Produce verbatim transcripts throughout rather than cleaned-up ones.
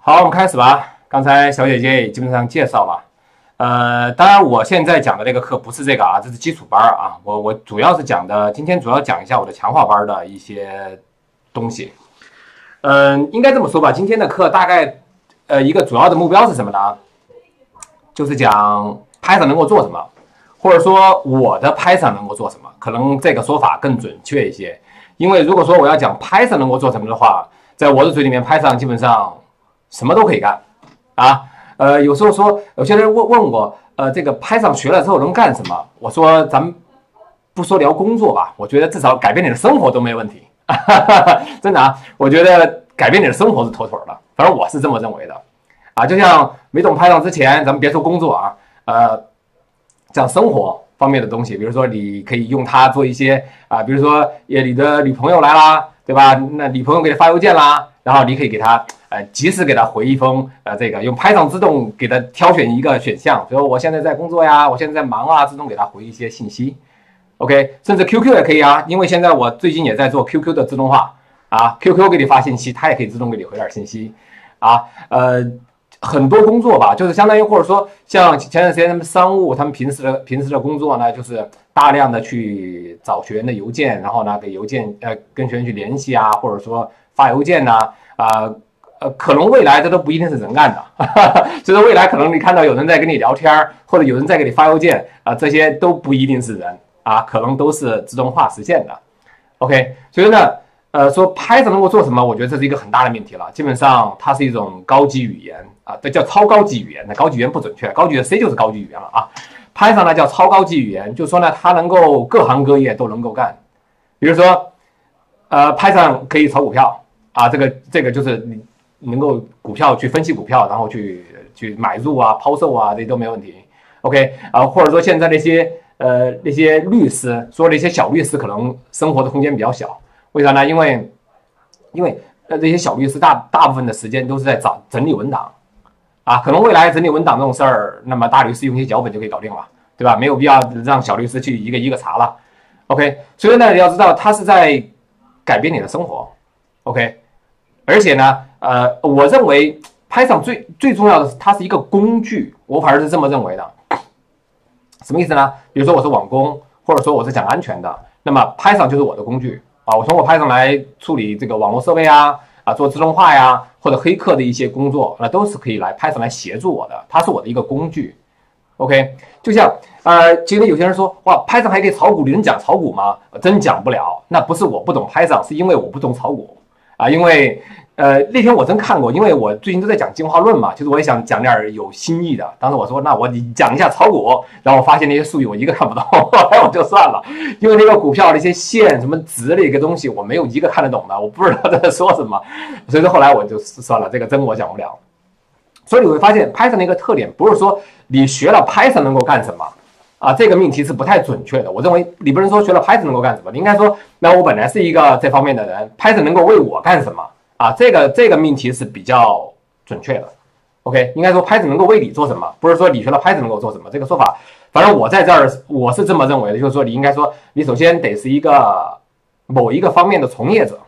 好，我们开始吧。刚才小姐姐也基本上介绍了，呃，当然我现在讲的这个课不是这个啊，这是基础班啊。我我主要是讲的，今天主要讲一下我的强化班的一些东西。嗯、呃，应该这么说吧，今天的课大概呃一个主要的目标是什么呢？就是讲 Python 能够做什么，或者说我的 Python 能够做什么，可能这个说法更准确一些。因为如果说我要讲 Python 能够做什么的话，在我的嘴里面 Python 基本上什么都可以干啊。呃，有时候说有些人问问我，呃，这个 Python 学了之后能干什么？我说咱们不说聊工作吧，我觉得至少改变你的生活都没问题。真的啊，我觉得改变你的生活是妥妥的，反正我是这么认为的啊。就像没懂 Python 之前，咱们别说工作啊，呃，讲生活方面的东西，比如说你可以用它做一些啊，比如说你的女朋友来啦，对吧？那女朋友给你发邮件啦，然后你可以给他呃及时给他回一封呃这个用 Python 自动给他挑选一个选项，比如我现在在工作呀，我现在在忙啊，自动给他回一些信息。OK， 甚至 Q Q 也可以啊，因为现在我最近也在做 Q Q 的自动化啊 ，Q Q 给你发信息，它也可以自动给你回点信息啊。呃，很多工作吧，就是相当于或者说像前段时间他们商务，他们平时的平时的工作呢，就是大量的去找学员的邮件，然后呢给邮件呃跟学员去联系啊，或者说发邮件呐啊。呃呃，可能未来这都不一定是人干的，就是未来可能你看到有人在跟你聊天，或者有人在给你发邮件啊、呃，这些都不一定是人啊，可能都是自动化实现的。OK， 所以呢，呃，说 Python 能够做什么，我觉得这是一个很大的命题了。基本上它是一种高级语言啊，这叫超高级语言。那高级语言不准确，高级的 C 就是高级语言了啊。Python 呢叫超高级语言，就是说呢，它能够各行各业都能够干。比如说，呃 ，Python 可以炒股票啊，这个这个就是你。能够股票去分析股票，然后去去买入啊、抛售啊，这都没问题。OK 啊，或者说现在那些呃那些律师，说那些小律师可能生活的空间比较小，为啥呢？因为因为呃这些小律师大大部分的时间都是在找整理文档啊，可能未来整理文档这种事儿，那么大律师用一些脚本就可以搞定了，对吧？没有必要让小律师去一个一个查了。OK， 所以呢，你要知道它是在改变你的生活。OK， 而且呢。呃，我认为 Python 最最重要的是它是一个工具，我反而是这么认为的。什么意思呢？比如说我是网工，或者说我是讲安全的，那么 Python 就是我的工具啊。我通过 Python 来处理这个网络设备啊，啊做自动化呀，或者黑客的一些工作，那都是可以来 Python 来协助我的，它是我的一个工具。OK， 就像呃，其实有些人说哇 ，Python 还可以炒股，你能讲炒股吗？真讲不了，那不是我不懂 Python， 是因为我不懂炒股啊，因为。呃，那天我真看过，因为我最近都在讲进化论嘛，就是我也想讲点有新意的。当时我说，那我讲一下炒股，然后我发现那些术语我一个看不懂，后来我就算了，因为那个股票那些线什么值的一个东西，我没有一个看得懂的，我不知道在说什么，所以说后来我就算了，这个真我讲不了。所以你会发现 Python 的一个特点，不是说你学了 Python 能够干什么啊，这个命题是不太准确的。我认为你不能说学了 Python 能够干什么，你应该说，那我本来是一个这方面的人 ，Python 能够为我干什么？啊，这个这个命题是比较准确的 ，OK， 应该说 Python 能够为你做什么，不是说你学了 Python 能够做什么。这个说法，反正我在这儿我是这么认为的，就是说你应该说，你首先得是一个某一个方面的从业者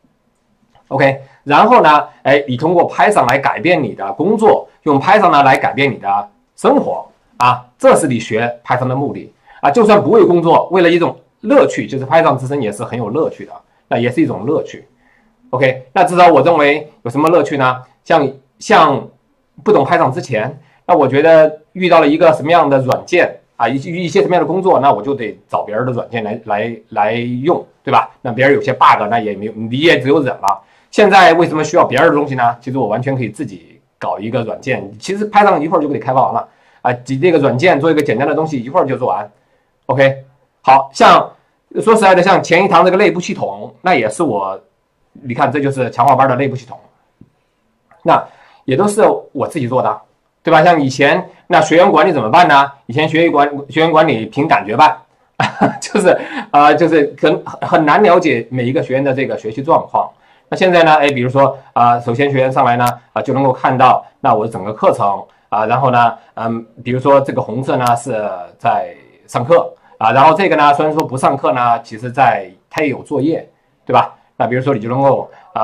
，OK， 然后呢，哎，你通过 Python 来改变你的工作，用 Python 呢来改变你的生活啊，这是你学 Python 的目的啊。就算不为工作，为了一种乐趣，就是 Python 自身也是很有乐趣的，那也是一种乐趣。OK， 那至少我认为有什么乐趣呢？像像不懂 Python 之前，那我觉得遇到了一个什么样的软件啊，一一些什么样的工作，那我就得找别人的软件来来来用，对吧？那别人有些 bug， 那也没有，你也只有忍了。现在为什么需要别人的东西呢？其实我完全可以自己搞一个软件，其实 Python 一会儿就给你开发完了啊，你这个软件做一个简单的东西，一会儿就做完。OK， 好像说实在的，像前一堂这个内部系统，那也是我。你看，这就是强化班的内部系统，那也都是我自己做的，对吧？像以前那学员管理怎么办呢？以前学员管学员管理凭感觉办，就是呃，就是很很难了解每一个学员的这个学习状况。那现在呢，哎，比如说啊、呃，首先学员上来呢，啊、呃，就能够看到那我整个课程啊、呃，然后呢，嗯，比如说这个红色呢是在上课啊，然后这个呢虽然说不上课呢，其实在他也有作业，对吧？那比如说你就能够啊、呃，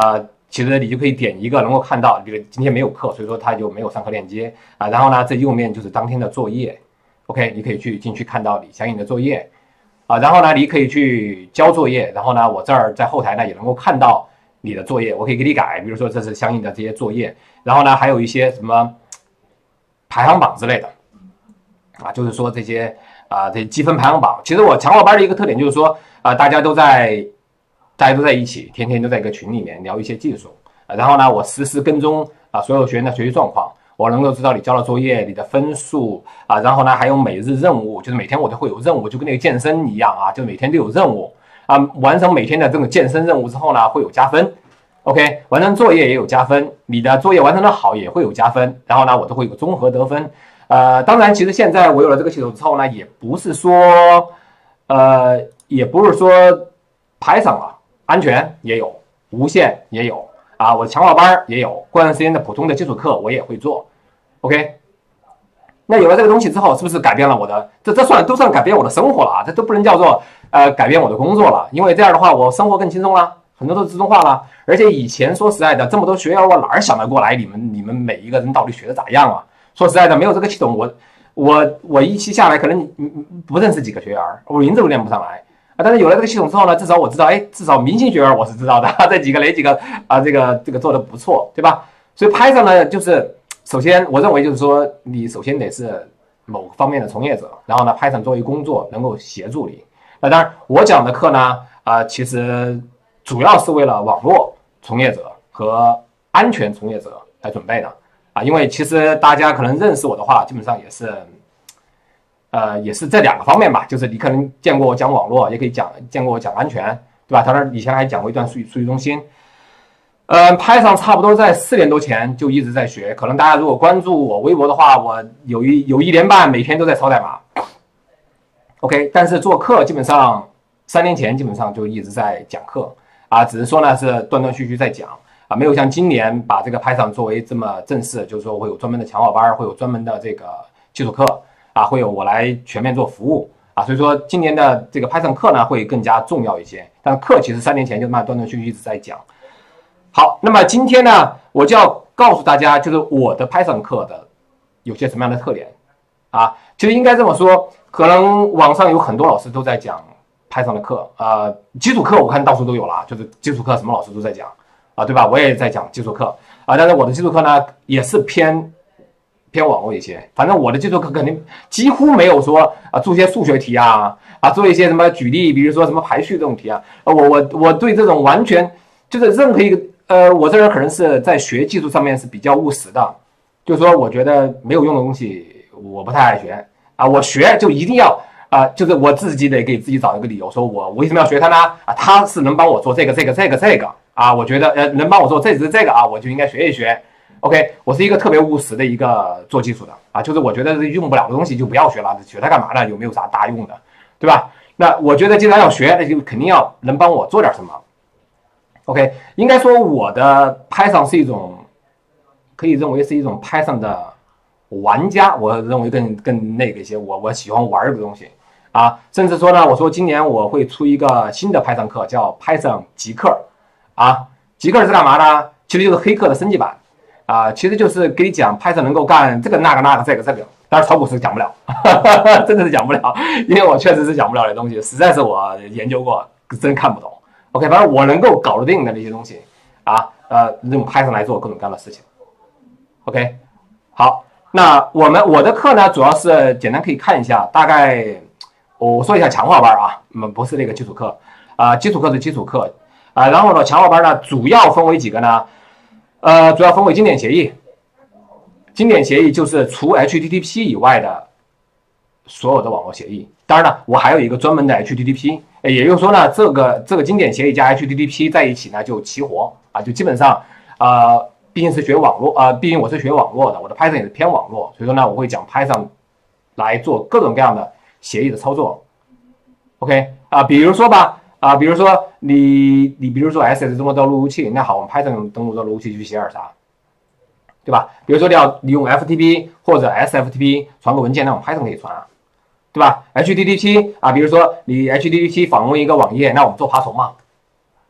其实你就可以点一个能够看到，比如今天没有课，所以说它就没有上课链接啊。然后呢，这右面就是当天的作业 ，OK， 你可以去进去看到你相应的作业啊。然后呢，你可以去交作业，然后呢，我这儿在后台呢也能够看到你的作业，我可以给你改，比如说这是相应的这些作业。然后呢，还有一些什么排行榜之类的啊，就是说这些啊这积分排行榜。其实我强化班的一个特点就是说啊，大家都在。大家都在一起，天天都在一个群里面聊一些技术，啊、然后呢，我实时跟踪啊所有学员的学习状况，我能够知道你交了作业、你的分数啊，然后呢还有每日任务，就是每天我都会有任务，就跟那个健身一样啊，就每天都有任务啊，完成每天的这种健身任务之后呢，会有加分 ，OK， 完成作业也有加分，你的作业完成的好也会有加分，然后呢我都会有个综合得分，呃，当然其实现在我有了这个系统之后呢，也不是说，呃，也不是说排上了。安全也有，无线也有啊，我的强化班也有，过段时间的普通的基础课我也会做 ，OK。那有了这个东西之后，是不是改变了我的？这这算都算改变我的生活了啊，这都不能叫做呃改变我的工作了，因为这样的话我生活更轻松了，很多都自动化了。而且以前说实在的，这么多学员我哪儿想得过来你们你们每一个人到底学的咋样啊？说实在的，没有这个系统，我我我一期下来可能不认识几个学员，我名字都念不上来。啊，但是有了这个系统之后呢，至少我知道，哎，至少明星学员我是知道的，这几个哪几个啊，这个这个做的不错，对吧？所以Python呢，就是首先我认为就是说，你首先得是某个方面的从业者，然后呢，Python作为工作能够协助你。那当然，我讲的课呢，啊、呃，其实主要是为了网络从业者和安全从业者来准备的啊，因为其实大家可能认识我的话，基本上也是。呃，也是这两个方面吧，就是你可能见过我讲网络，也可以讲见过我讲安全，对吧？当然以前还讲过一段数据数据中心。呃，Python 差不多在四年多前就一直在学，可能大家如果关注我微博的话，我有一有一年半每天都在抄代码。OK， 但是做课基本上三年前基本上就一直在讲课啊，只是说呢是断断续续在讲啊，没有像今年把这个 Python 作为这么正式，就是说会有专门的强化班，会有专门的这个基础课。啊，会有我来全面做服务啊，所以说今年的这个 Python 课呢会更加重要一些。但是课其实三年前就慢慢断断续续一直在讲。好，那么今天呢，我就要告诉大家，就是我的 Python 课的有些什么样的特点啊？其实应该这么说，可能网上有很多老师都在讲 Python 的课，呃，基础课我看到处都有了，就是基础课什么老师都在讲啊，对吧？我也在讲基础课啊，但是我的基础课呢也是偏。偏网络一些，反正我的基础课肯定几乎没有说啊做一些数学题啊啊做一些什么举例，比如说什么排序这种题啊，我我我对这种完全就是任何一个呃，我这人可能是在学技术上面是比较务实的，就是说我觉得没有用的东西我不太爱学啊，我学就一定要啊，就是我自己得给自己找一个理由，说我为什么要学它呢？啊，它是能帮我做这个这个这个这个啊，我觉得呃能帮我做这这这个啊，我就应该学一学。OK， 我是一个特别务实的一个做技术的啊，就是我觉得用不了的东西就不要学了，学它干嘛呢？有没有啥大用的，对吧？那我觉得既然要学，那就肯定要能帮我做点什么。OK， 应该说我的 Python 是一种，可以认为是一种 Python 的玩家，我认为更更那个一些，我我喜欢玩的东西啊，甚至说呢，我说今年我会出一个新的 Python 课，叫 Python 极客啊，极客是干嘛呢？其实就是黑客的升级版。啊，其实就是给你讲 Python 能够干这个那个那个这个这个，当然炒股是讲不了，真的是讲不了，因为我确实是讲不了的东西，实在是我研究过，真看不懂。OK， 反正我能够搞得定的那些东西啊，呃，用 Python 来做各种各样的事情。OK， 好，那我们我的课呢，主要是简单可以看一下，大概我说一下强化班啊，嗯，不是那个基础课啊，基础课是基础课啊，然后呢，强化班呢主要分为几个呢？呃，主要分为经典协议，经典协议就是除 H T T P 以外的所有的网络协议。当然了，我还有一个专门的 H T T P， 也就是说呢，这个这个经典协议加 H T T P 在一起呢就齐活啊，就基本上呃，毕竟是学网络啊、呃，毕竟我是学网络的，我的 Python 也是偏网络，所以说呢，我会讲 Python 来做各种各样的协议的操作。OK 啊、呃，比如说吧。啊，比如说你你比如说 S S 登录到路由器，那好，我们 Python 登录到路由器去写点啥，对吧？比如说你要你用 F T P 或者 S F T P 传个文件，那我们 Python 可以传啊，对吧 ？H T T P 啊，比如说你 H T T P 访问一个网页，那我们做爬虫嘛，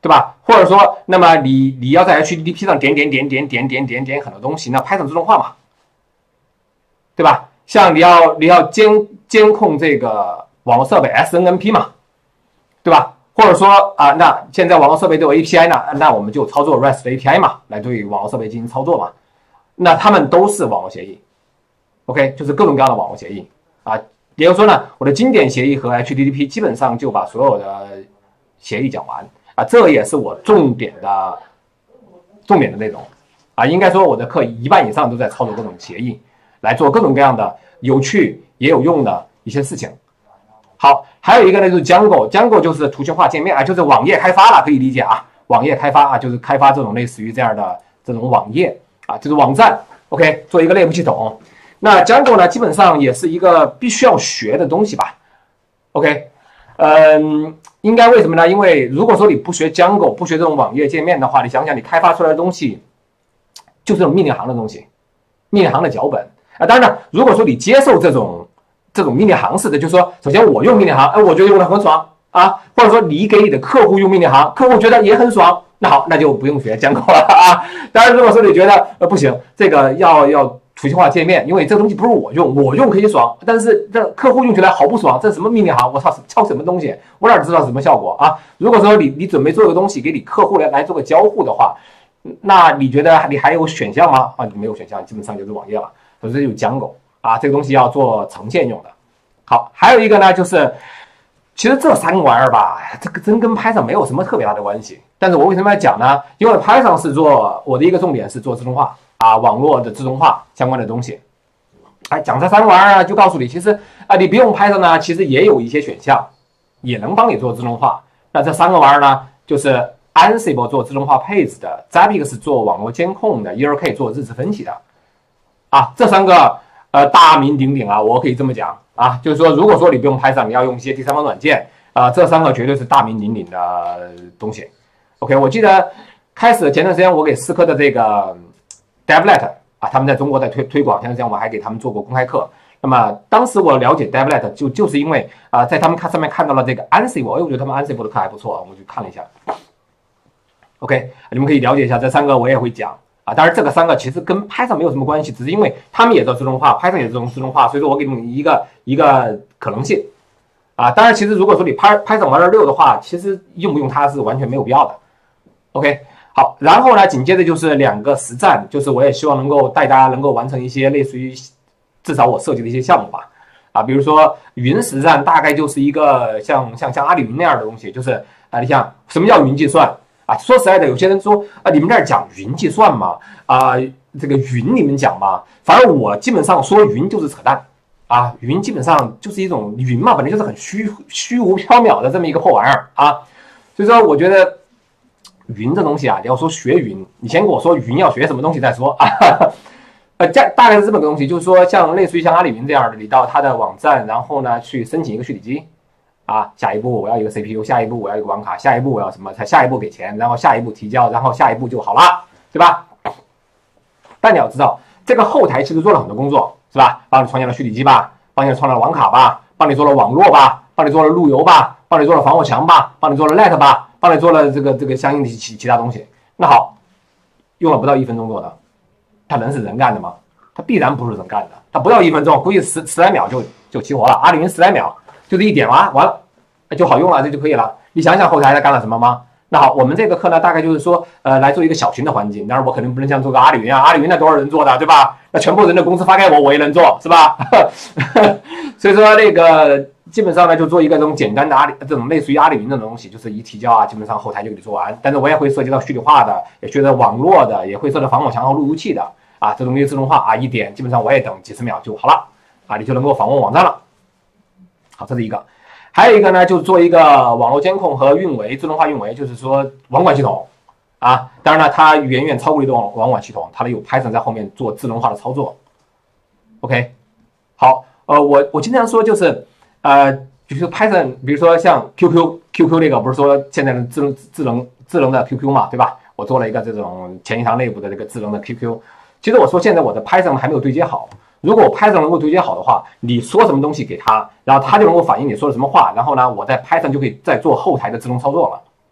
对吧？或者说，那么你你要在 H T T P 上点点点点点点点点很多东西，那 Python 自动化嘛，对吧？像你要你要监监控这个网络设备 S N M P 嘛，对吧？或者说啊，那现在网络设备都有 A P I 呢，那我们就操作 REST A P I 嘛，来对网络设备进行操作嘛。那他们都是网络协议 ，OK， 就是各种各样的网络协议啊。也就是说呢，我的经典协议和 H T T P 基本上就把所有的协议讲完啊，这也是我重点的重点的内容啊。应该说我的课一半以上都在操作各种协议，来做各种各样的有趣也有用的一些事情。好，还有一个呢就是 Django，Django 就是图形化界面啊，就是网页开发了，可以理解啊。网页开发啊，就是开发这种类似于这样的这种网页啊，就是网站 ，OK， 做一个内部系统。那 Django 呢，基本上也是一个必须要学的东西吧 ，OK， 嗯，应该为什么呢？因为如果说你不学 Django， 不学这种网页界面的话，你想想你开发出来的东西就是这种命令行的东西，命令行的脚本啊。当然了，如果说你接受这种这种命令行式的，就是说，首先我用命令行，哎，我觉得用的很爽啊，或者说你给你的客户用命令行，客户觉得也很爽，那好，那就不用学 Django 了啊。当然，如果说你觉得呃不行，这个要要图形化界面，因为这个东西不是我用，我用可以爽，但是这客户用起来好不爽，这是什么命令行？我操，敲什么东西？我哪知道什么效果啊？如果说你你准备做一个东西给你客户来来做个交互的话，那你觉得你还有选项吗？啊，你没有选项，基本上就是网页了，所以这就 Django。啊，这个东西要做呈现用的。好，还有一个呢，就是其实这三个玩意儿吧，这个真跟 Python 没有什么特别大的关系。但是我为什么要讲呢？因为 Python 是做我的一个重点是做自动化啊，网络的自动化相关的东西。哎，讲这三个玩意儿呢，就告诉你，其实啊，你不用 Python 呢，其实也有一些选项，也能帮你做自动化。那这三个玩意儿呢，就是 Ansible 做自动化配置的 ，Zabbix 做网络监控的 ，E R K 做日志分析的。啊，这三个。呃，大名鼎鼎啊，我可以这么讲啊，就是说，如果说你不用 Python， 你要用一些第三方软件啊、呃，这三个绝对是大名鼎鼎的东西。OK， 我记得开始前段时间我给思科的这个 Devlet 啊，他们在中国在推推广，前段时间我还给他们做过公开课。那么当时我了解 Devlet 就就是因为啊、呃，在他们看上面看到了这个 Ansible， 哎，我觉得他们 Ansible 的课还不错，我去看了一下。OK， 你们可以了解一下，这三个我也会讲。啊，当然这个三个其实跟 Python 没有什么关系，只是因为他们也做自动化 ，Python 也做自动化，所以说我给你们一个一个可能性。啊，当然其实如果说你 Python 玩到六的话，其实用不用它是完全没有必要的。OK， 好，然后呢，紧接着就是两个实战，就是我也希望能够带大家能够完成一些类似于至少我设计的一些项目吧。啊，比如说云实战大概就是一个像像像阿里云那样的东西，就是啊，你想什么叫云计算？啊，说实在的，有些人说啊，你们这儿讲云计算吗？啊，这个云你们讲吗？反正我基本上说云就是扯淡啊，云基本上就是一种云嘛，本来就是很虚虚无缥缈的这么一个破玩意儿啊。所以说，我觉得云这东西啊，你要说学云，你先跟我说云要学什么东西再说啊。呃，大大概是这么个东西，就是说像类似于像阿里云这样的，你到它的网站，然后呢去申请一个虚拟机。啊，下一步我要一个 C P U， 下一步我要一个网卡，下一步我要什么？才下一步给钱，然后下一步提交，然后下一步就好了，对吧？但你要知道，这个后台其实做了很多工作，是吧？帮你创建了虚拟机吧，帮你创建了网卡吧，帮你做了网络吧，帮你做了路由吧，帮你做了防火墙吧，帮你做了 Net 吧，帮你做了这个这个相应的其其他东西。那好，用了不到一分钟做的，它能是人干的吗？它必然不是人干的，它不到一分钟，估计十十来秒就就齐活了。阿里云十来秒。就是一点完完了就好用了，这就可以了。你想想后台在干了什么吗？那好，我们这个课呢，大概就是说，呃，来做一个小型的环境。当然，我肯定不能像做个阿里云啊，阿里云那多少人做的，对吧？那全部人的工资发给我，我也能做，是吧？所以说，那个基本上呢，就做一个这种简单的阿里，这种类似于阿里云的东西，就是一提交啊，基本上后台就给你做完。但是我也会涉及到虚拟化的，也学到网络的，也会涉及到防火墙和路由器的啊，这种自动化啊，一点基本上我也等几十秒就好了啊，你就能够访问网站了。好，这是一个，还有一个呢，就是做一个网络监控和运维，自动化运维，就是说网管系统啊。当然了，它远远超过一个网网管系统，它有 Python 在后面做智能化的操作。OK， 好，呃，我我经常说就是，呃，就是 Python， 比如说像 Q Q Q Q 那个，不是说现在的智能智能智能的 Q Q 嘛，对吧？我做了一个这种前一堂内部的这个智能的 Q Q。其实我说现在我的 Python 还没有对接好。如果我 Python 能够对接好的话，你说什么东西给他，然后他就能够反映你说的什么话，然后呢，我在 Python 就可以再做后台的自动操作了。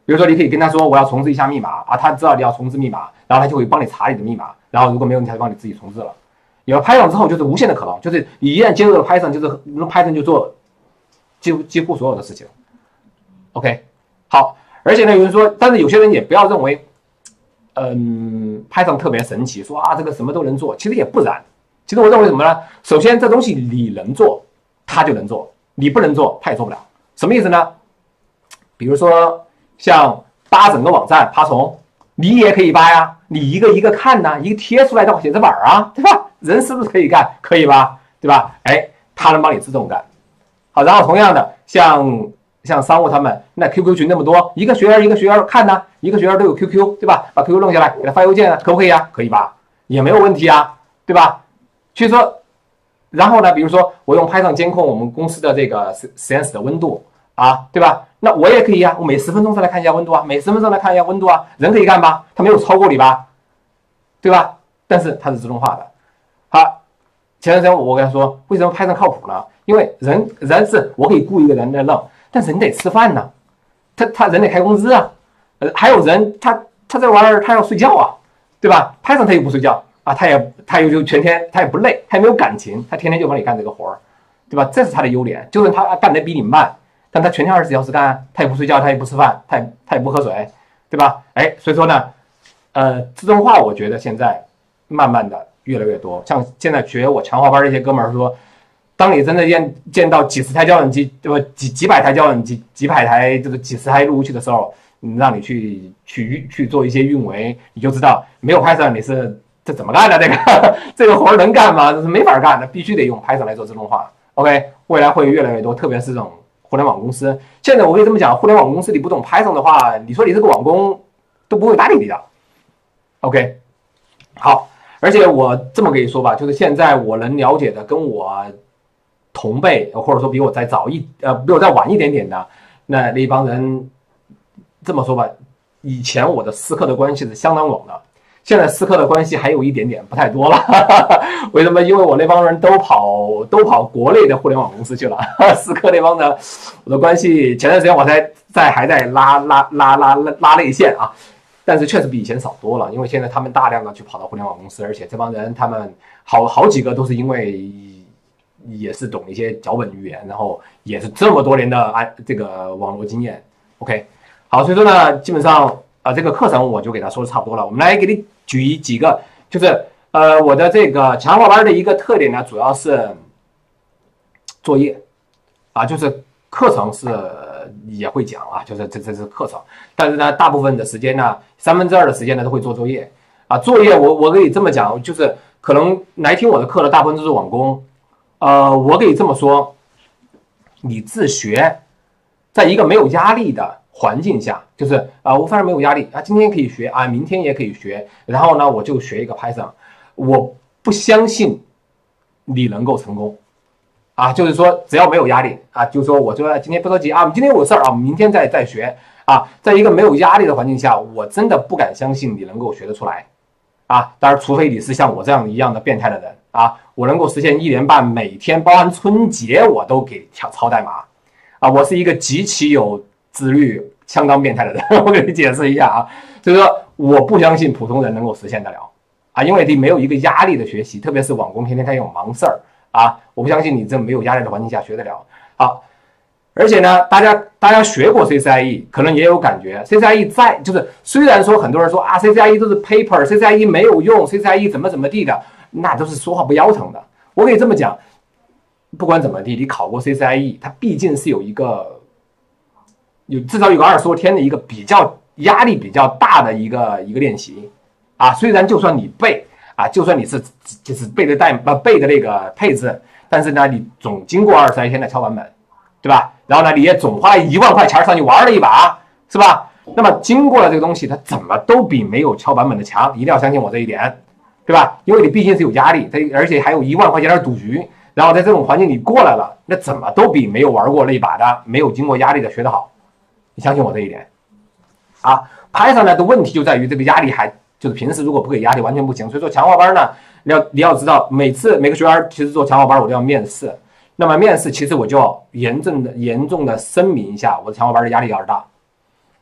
比如说你可以跟他说我要重置一下密码啊，他知道你要重置密码，然后他就会帮你查你的密码，然后如果没有问题，他就帮你自己重置了。有了 Python 之后就是无限的可能，就是你一旦接入了 Python， 就是用 Python 就做几乎几乎所有的事情。OK， 好，而且呢，有人说，但是有些人也不要认为，嗯 ，Python 特别神奇，说啊这个什么都能做，其实也不然。其实我认为什么呢？首先这东西你能做，它就能做；你不能做，它也做不了。什么意思呢？比如说像扒整个网站爬虫，你也可以扒呀，你一个一个看呐，一个贴出来的写字板啊，对吧？人是不是可以干？可以吧？对吧？哎，它能帮你自动干。好，然后同样的，像像商务他们，那 Q Q 群那么多，一个学员一个学员看呢，一个学员都有 Q Q， 对吧？把 Q Q 弄下来，给他发邮件，可不可以啊？可以吧？也没有问题啊，对吧？所以说，然后呢，比如说我用 Python 监控我们公司的这个实实验室的温度啊，对吧？那我也可以啊，我每十分钟再来看一下温度啊，每十分钟来看一下温度啊，人可以干吧？他没有超过你吧？对吧？但是它是自动化的。好，前段时间我跟他说，为什么 Python 靠谱呢？因为人人是我可以雇一个人来弄，但人得吃饭呢，他他人得开工资啊，呃，还有人他他这玩意儿他要睡觉啊，对吧 ？Python 他又不睡觉啊，他也他又就全天他也不累，他也没有感情，他天天就帮你干这个活儿，对吧？这是他的优点，就算他干得比你慢，但他全天二十四小时干，他也不睡觉，他也不吃饭，他也他也不喝水，对吧？哎，所以说呢，呃，自动化我觉得现在慢慢的越来越多，像现在学我强化班这些哥们儿说。当你真的见见到几十台校准机，对吧？几几百台校准机，几百台这个几十台路由器的时候，你让你去去去做一些运维，你就知道没有 Python 你是这怎么干的？这个这个活能干吗？这是没法干的，必须得用 Python 来做自动化。OK， 未来会越来越多，特别是这种互联网公司。现在我可以这么讲，互联网公司你不懂 Python 的话，你说你这个网工都不会搭理你的。OK， 好，而且我这么跟你说吧，就是现在我能了解的，跟我同辈或者说比我再早一呃比我再晚一点点的那那一帮人，这么说吧，以前我的私客的关系是相当拢的，现在私客的关系还有一点点不太多了。为什么？因为我那帮人都跑都跑国内的互联网公司去了，私客那帮的我的关系，前段时间我才在还在拉拉拉拉拉拉内线啊，但是确实比以前少多了，因为现在他们大量的去跑到互联网公司，而且这帮人他们好好几个都是因为。也是懂一些脚本语言，然后也是这么多年的啊这个网络经验。OK， 好，所以说呢，基本上啊、呃、这个课程我就给他说的差不多了。我们来给你举几个，就是呃我的这个强化班的一个特点呢，主要是作业啊，就是课程是也会讲啊，就是这这是课程，但是呢，大部分的时间呢，三分之二的时间呢都会做作业啊。作业我我可以这么讲，就是可能来听我的课的大部分都是网工。呃，我可以这么说，你自学，在一个没有压力的环境下，就是啊、呃，我反正没有压力啊，今天可以学啊，明天也可以学，然后呢，我就学一个 Python， 我不相信你能够成功，啊，就是说只要没有压力啊，就是说我说今天不着急啊，今天有事儿啊，明天再再学啊，在一个没有压力的环境下，我真的不敢相信你能够学得出来，啊，当然除非你是像我这样一样的变态的人。啊，我能够实现一年半，每天包含春节我都给抄抄代码，啊，我是一个极其有自律、相当变态的人，我给你解释一下啊，所以说我不相信普通人能够实现得了，啊，因为你没有一个压力的学习，特别是网工天天他有忙事儿啊，我不相信你这没有压力的环境下学得了，好，而且呢，大家大家学过 C C I E， 可能也有感觉 ，C C I E 在就是虽然说很多人说啊 ，C C I E 都是 paper，C C I E 没有用 ，C C I E 怎么怎么地的。那都是说话不腰疼的。我可以这么讲，不管怎么地，你考过 C C I E， 它毕竟是有一个有至少有个二十多天的一个比较压力比较大的一个一个练习啊。虽然就算你背啊，就算你是就是背的代呃背的那个配置，但是呢，你总经过二十来天的敲版本，对吧？然后呢，你也总花了一万块钱上去玩了一把，是吧？那么经过了这个东西，它怎么都比没有敲版本的强，一定要相信我这一点。对吧？因为你毕竟是有压力，它而且还有一万块钱的赌局，然后在这种环境你过来了，那怎么都比没有玩过那一把的、没有经过压力的学得好。你相信我这一点啊 ？Python 呢的问题就在于这个压力还就是平时如果不给压力完全不行。所以说强化班呢，你要你要知道，每次每个学员其实做强化班我都要面试，那么面试其实我就要严重的严重的声明一下，我的强化班的压力有点大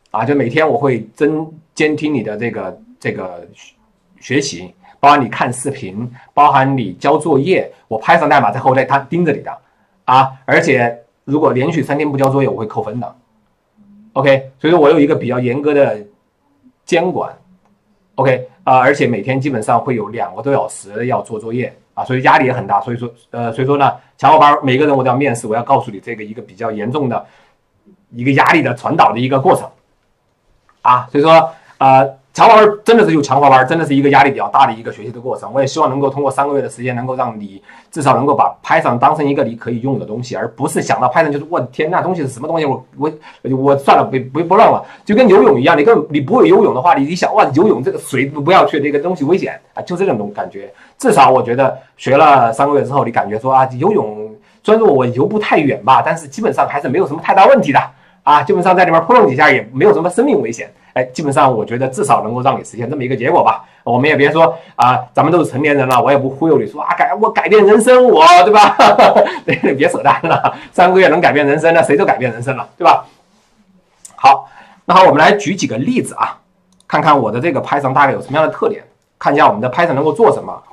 啊，就每天我会监监听你的这个这个学习，包含你看视频，包含你交作业，我 Python 代码在后台它盯着你的啊，而且如果连续三天不交作业，我会扣分的。OK， 所以说我有一个比较严格的监管。OK 啊、呃，而且每天基本上会有两个多小时要做作业啊，所以压力也很大。所以说呃，所以说呢，强化班每个人我都要面试，我要告诉你这个一个比较严重的一个压力的传导的一个过程啊，所以说呃。强化班真的是有强化班，真的是一个压力比较大的一个学习的过程。我也希望能够通过三个月的时间，能够让你至少能够把 Python 当成一个你可以用的东西，而不是想到 Python 就是我天那东西是什么东西，我我我算了，不不不乱了。就跟游泳一样，你根你不会游泳的话，你一想哇游泳这个水不要去，这个东西危险啊，就这种感觉。至少我觉得学了三个月之后，你感觉说啊游泳虽然说我游不太远吧，但是基本上还是没有什么太大问题的啊，基本上在里面扑棱几下也没有什么生命危险。哎，基本上我觉得至少能够让你实现这么一个结果吧。我们也别说啊，咱们都是成年人了，我也不忽悠你说啊改我改变人生我，对吧？对，别扯淡了，三个月能改变人生，那谁都改变人生了，对吧？好，那好，我们来举几个例子啊，看看我的这个 Python 大概有什么样的特点，看一下我们的 Python 能够做什么。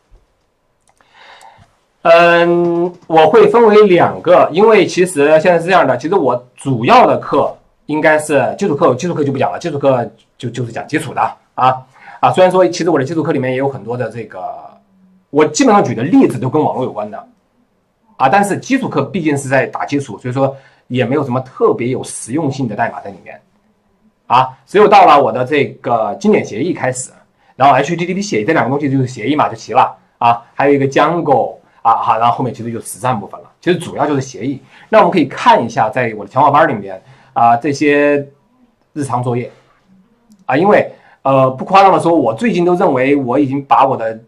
嗯，我会分为两个，因为其实现在是这样的，其实我主要的课。应该是基础课，基础课就不讲了，基础课就就是讲基础的啊啊。虽然说其实我的基础课里面也有很多的这个，我基本上举的例子都跟网络有关的啊，但是基础课毕竟是在打基础，所以说也没有什么特别有实用性的代码在里面啊。只有到了我的这个经典协议开始，然后 H T T P 协议这两个东西就是协议嘛就齐了啊，还有一个 Django 啊好，然后后面其实就实战部分了，其实主要就是协议。那我们可以看一下，在我的强化班里面。啊，这些日常作业啊，因为呃不夸张的说，我最近都认为我已经把我的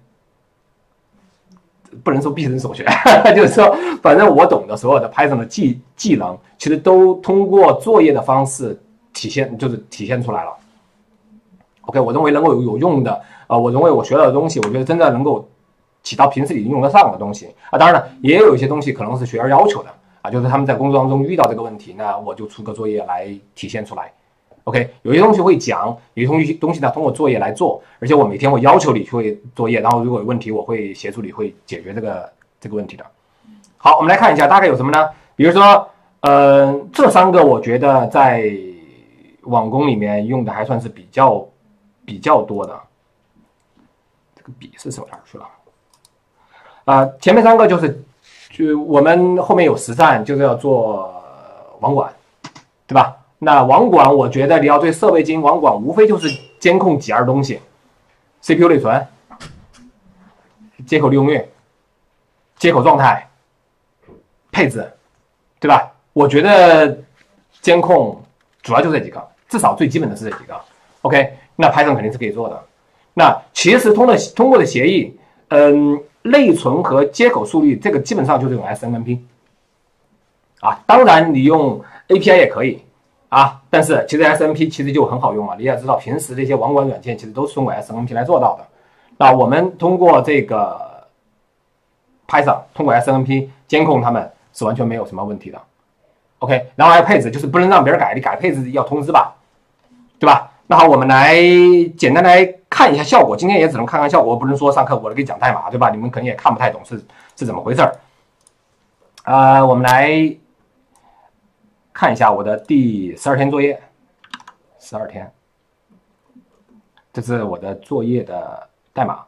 不能说毕生所学，就是说，反正我懂的所有的 Python 的技技能，其实都通过作业的方式体现，就是体现出来了。OK， 我认为能够有有用的，呃，我认为我学到的东西，我觉得真的能够起到平时里用得上的东西啊。当然了，也有一些东西可能是学员要求的。啊，就是他们在工作当中遇到这个问题，那我就出个作业来体现出来。OK， 有些东西会讲，有些东西东西呢通过作业来做，而且我每天会要求你去作业，然后如果有问题，我会协助你会解决这个这个问题的。好，我们来看一下大概有什么呢？比如说，呃，这三个我觉得在网工里面用的还算是比较比较多的。这个笔是手哪去了？啊、呃，前面三个就是。就我们后面有实战，就是要做网管，对吧？那网管，我觉得你要对设备进行网管，无非就是监控几样东西 ：C P U 内存、接口利用率、接口状态、配置，对吧？我觉得监控主要就这几个，至少最基本的是这几个。OK， 那 Python 肯定是可以做的。那其实通的通过的协议，嗯。内存和接口速率，这个基本上就是用 S N M P 啊，当然你用 A P I 也可以啊，但是其实 S N M P 其实就很好用嘛，你也知道平时这些网管软件其实都是通过 S N M P 来做到的。那我们通过这个 Python 通过 S N M P 监控它们是完全没有什么问题的。OK， 然后还有配置，就是不能让别人改，你改配置要通知吧，对吧？那好，我们来简单来看一下效果。今天也只能看看效果，不能说上课我给你讲代码，对吧？你们可能也看不太懂是是怎么回事儿。呃，我们来看一下我的第十二天作业，十二天，这是我的作业的代码。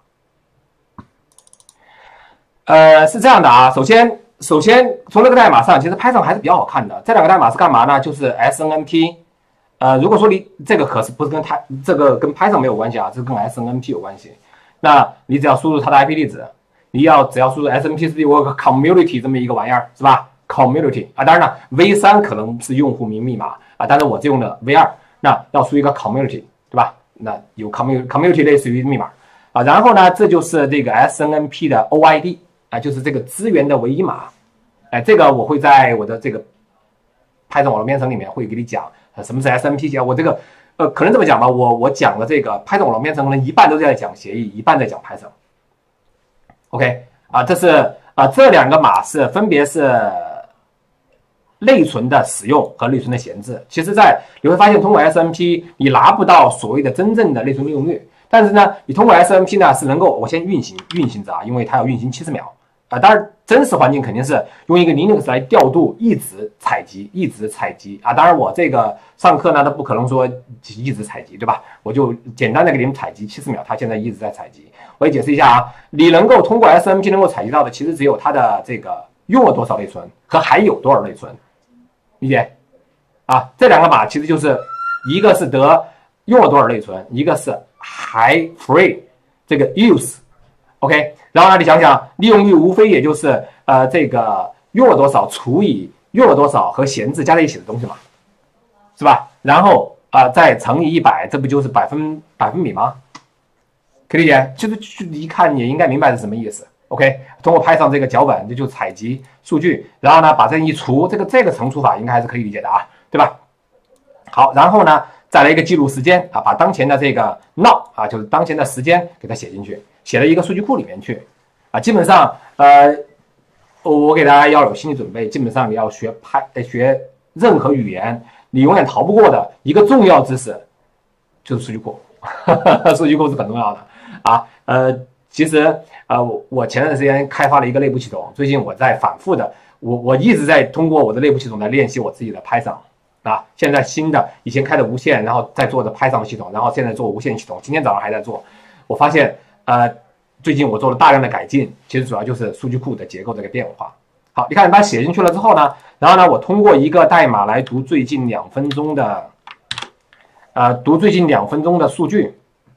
呃，是这样的啊，首先，首先从这个代码上，其实 Python 还是比较好看的。这两个代码是干嘛呢？就是 S N M P。呃，如果说你这个可是不是跟它这个跟 Python 没有关系啊，这跟 S N M P 有关系。那你只要输入它的 I P 地址，你要只要输入 S N M P 是有个 community 这么一个玩意儿，是吧 ？community 啊，当然了 ，V 三 可能是用户名密码啊，但是我是用的 V 二，那要输一个 community， 对吧？那有 community community 类似于密码啊，然后呢，这就是这个 S N M P 的 O I D 啊，就是这个资源的唯一码。哎，这个我会在我的这个 Python 网络编程里面会给你讲。什么是 S N M P 我这个呃，可能这么讲吧，我我讲的这个 Python 网络编程，可能一半都在讲协议，一半在讲 Python。OK 啊，这是啊，这两个码是分别是内存的使用和内存的闲置。其实在你会发现，通过 S M P 你拿不到所谓的真正的内存利用率，但是呢，你通过 S M P 呢是能够，我先运行运行着啊，因为它要运行七十秒啊。当然，真实环境肯定是用一个 Linux 来调度，一直采集，一直采集啊。当然，我这个上课呢，都不可能说一直采集，对吧？我就简单的给你们采集七十秒，它现在一直在采集。我也解释一下啊，你能够通过 S M P 能够采集到的，其实只有它的这个用了多少内存和还有多少内存。理解啊？这两个码其实就是一个是得用了多少内存，一个是还 free 这个 use，OK， 然后呢，你想想利用率无非也就是呃这个用了多少除以用了多少和闲置加在一起的东西嘛，是吧？然后啊、呃、再乘以一百，这不就是百分百分比吗？可以理解？就是一看也应该明白是什么意思。OK， 通过 Python 这个脚本，这就采集数据，然后呢把这一除，这个这个乘除法应该还是可以理解的啊，对吧？好，然后呢再来一个记录时间啊，把当前的这个 now 啊，就是当前的时间给它写进去，写到一个数据库里面去啊。基本上呃，我给大家要有心理准备，基本上你要学拍学任何语言，你永远逃不过的一个重要知识就是数据库，数据库是很重要的啊。呃，其实。呃，我我前段时间开发了一个内部系统，最近我在反复的，我我一直在通过我的内部系统来练习我自己的 Python 啊。现在新的以前开的无线，然后再做的 Python 系统，然后现在做无线系统，今天早上还在做。我发现呃，最近我做了大量的改进，其实主要就是数据库的结构这个变化。好，你看把它写进去了之后呢，然后呢，我通过一个代码来读最近两分钟的，呃，读最近两分钟的数据。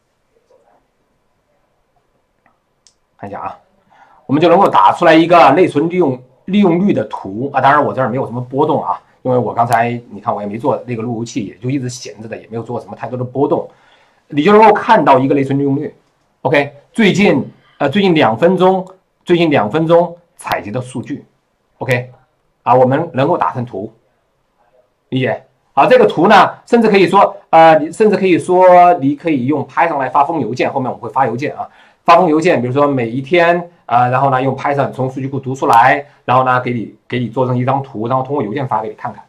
看一下啊，我们就能够打出来一个内存利用利用率的图啊。当然我这儿没有什么波动啊，因为我刚才你看我也没做那个路由器，也就一直闲着的，也没有做什么太多的波动，你就能够看到一个内存利用率。OK， 最近呃最近两分钟，最近两分钟采集的数据 ，OK 啊，我们能够打成图，理解？好，这个图呢，甚至可以说呃，你甚至可以说你可以用 Python 来发封邮件，后面我们会发邮件啊。发封邮件，比如说每一天啊、呃，然后呢用 Python 从数据库读出来，然后呢给你给你做成一张图，然后通过邮件发给你看看。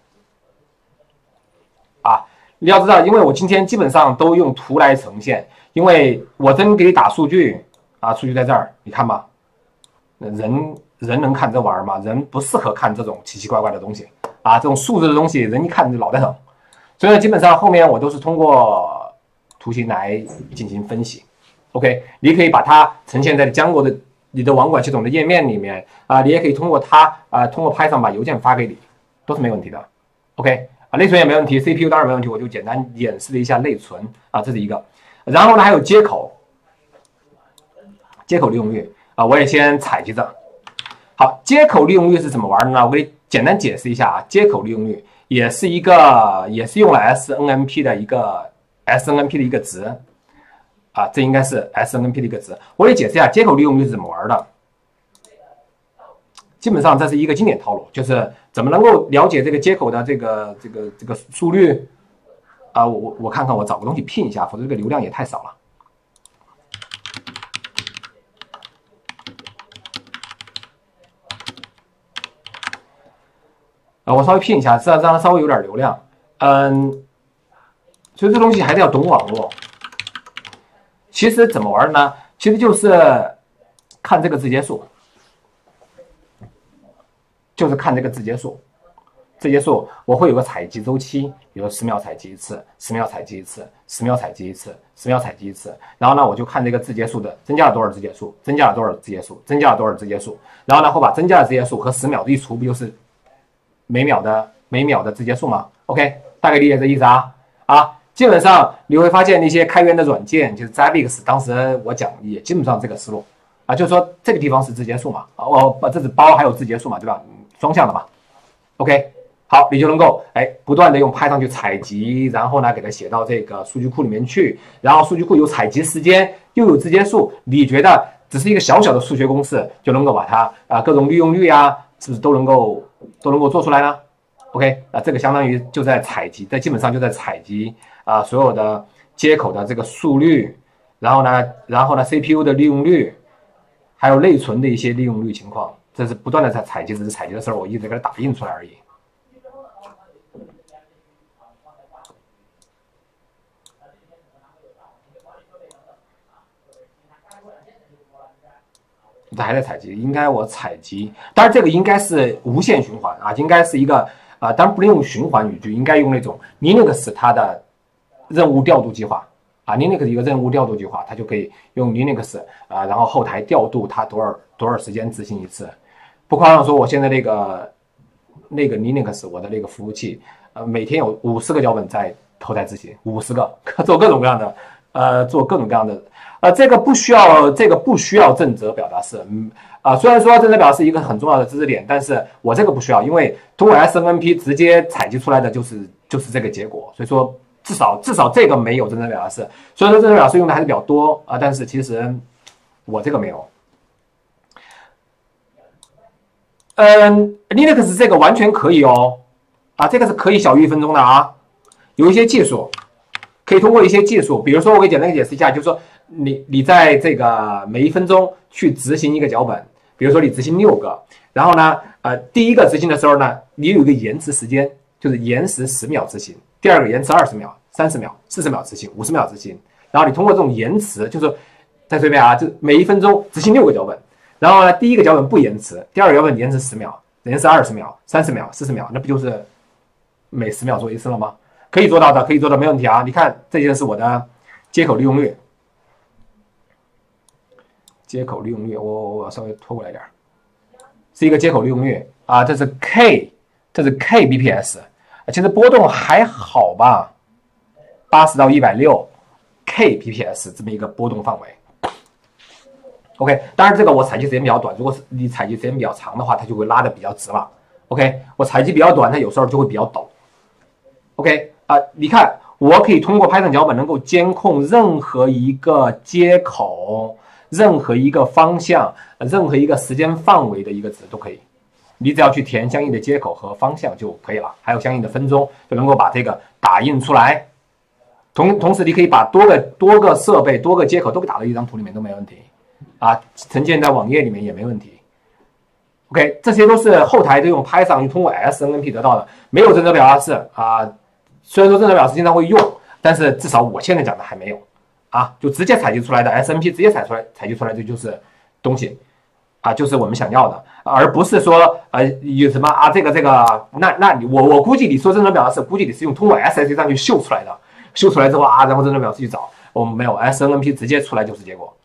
啊，你要知道，因为我今天基本上都用图来呈现，因为我真给你打数据啊，数据在这儿，你看吧，人人能看这玩意儿吗？人不适合看这种奇奇怪怪的东西啊，这种数字的东西，人一看就脑袋疼。所以基本上后面我都是通过图形来进行分析。OK， 你可以把它呈现在 Django 的你的网管系统的页面里面啊、呃，你也可以通过它啊、呃，通过 Python 把邮件发给你，都是没问题的。OK 啊，内存也没问题 ，C P U 当然没问题，我就简单演示了一下内存啊，这是一个。然后呢，还有接口，接口利用率啊，我也先采集着。好，接口利用率是怎么玩的呢？我给你简单解释一下啊，接口利用率也是一个，也是用了 S N M P 的一个 S N M P 的一个值。啊，这应该是 S N M P 的一个值。我也解释一下接口利用率是怎么玩的。基本上这是一个经典套路，就是怎么能够了解这个接口的这个这个这个速率啊？我我我看看，我找个东西拼一下，否则这个流量也太少了。啊，我稍微拼一下，让让它稍微有点流量。嗯，所以这东西还是要懂网络。其实怎么玩呢？其实就是看这个字节数，就是看这个字节数。字节数我会有个采集周期，比如十秒采集一次，十秒采集一次，十秒采集一次，十秒采集一次。然后呢，我就看这个字节数的增加了多少字节数，增加了多少字节数，增加了多少字节数。然后呢，会把增加的字节数和十秒的一除，不就是每秒的每秒的字节数吗 ？OK， 大概理解这意思啊啊。基本上你会发现那些开源的软件，就是 Zabbix， 当时我讲也基本上这个思路啊，就是说这个地方是字节数嘛，啊，我把这是包还有字节数嘛，对吧？双向的嘛。OK， 好，你就能够哎不断的用 Python 去采集，然后呢给它写到这个数据库里面去，然后数据库有采集时间，又有字节数，你觉得只是一个小小的数学公式就能够把它啊、呃、各种利用率啊，是不是都能够都能够做出来呢 ？OK， 那这个相当于就在采集，这基本上就在采集。啊，所有的接口的这个速率，然后呢，然后呢 ，C P U 的利用率，还有内存的一些利用率情况，这是不断的在采集，只是采集的时候我一直给它打印出来而已。 还在采集，应该我采集，当然这个应该是无限循环啊，应该是一个啊、呃，当然不能用循环语句，应该用那种 Linux 它的任务调度计划啊 ，Linux 一个任务调度计划，它就可以用 Linux 啊，然后后台调度它多少多少时间执行一次。不夸张说，我现在那个那个 Linux 我的那个服务器，呃，每天有五十个脚本在后台执行，五十个做各种各样的，呃，做各种各样的。呃，这个不需要，这个不需要正则表达式，嗯，啊、呃，虽然说正则表达式一个很重要的知识点，但是我这个不需要，因为通过 S N M P 直接采集出来的就是就是这个结果，所以说至少至少这个没有正则表达式，虽然说正则表达式用的还是比较多啊、呃，但是其实我这个没有。嗯 ，Linux 这个完全可以哦，啊，这个是可以小于一分钟的啊，有一些技术可以通过一些技术，比如说我给简单解释一下，就是说。你你在这个每一分钟去执行一个脚本，比如说你执行六个，然后呢，呃，第一个执行的时候呢，你有一个延迟时间，就是延时十秒执行；第二个延迟二十秒、三十秒、四十秒执行、五十秒执行。然后你通过这种延迟，就是在这边啊，就每一分钟执行六个脚本，然后呢，第一个脚本不延迟，第二个脚本延迟十秒，延迟二十秒、三十秒、四十秒，那不就是每十秒做一次了吗？可以做到的，可以做到，没问题啊。你看，这就是我的接口利用率。接口利用率，我我稍微拖过来点，是一个接口利用率啊，这是 K， 这是 K B P S， 其实波动还好吧，八十到一百六 K B P S 这么一个波动范围。OK， 当然这个我采集时间比较短，如果是你采集时间比较长的话，它就会拉的比较直了。OK， 我采集比较短，它有时候就会比较陡。OK 啊、呃，你看，我可以通过 Python 脚本能够监控任何一个接口。任何一个方向、任何一个时间范围的一个值都可以，你只要去填相应的接口和方向就可以了，还有相应的分钟，就能够把这个打印出来。同同时，你可以把多个多个设备、多个接口都给打到一张图里面都没问题，啊，呈现在网页里面也没问题。OK， 这些都是后台都用 Python 通过 S N M P 得到的，没有正则表达式啊。虽然说正则表达式经常会用，但是至少我现在讲的还没有。啊，就直接采集出来的 S N M P 直接采出来，采集出来的就是东西，啊，就是我们想要的，而不是说呃有什么啊这个这个，那那你我我估计你说正则表达式，估计你是用通过 S S A 上去秀出来的，秀出来之后啊，然后正则表达式去找，我们没有 S N M P 直接出来就是结果。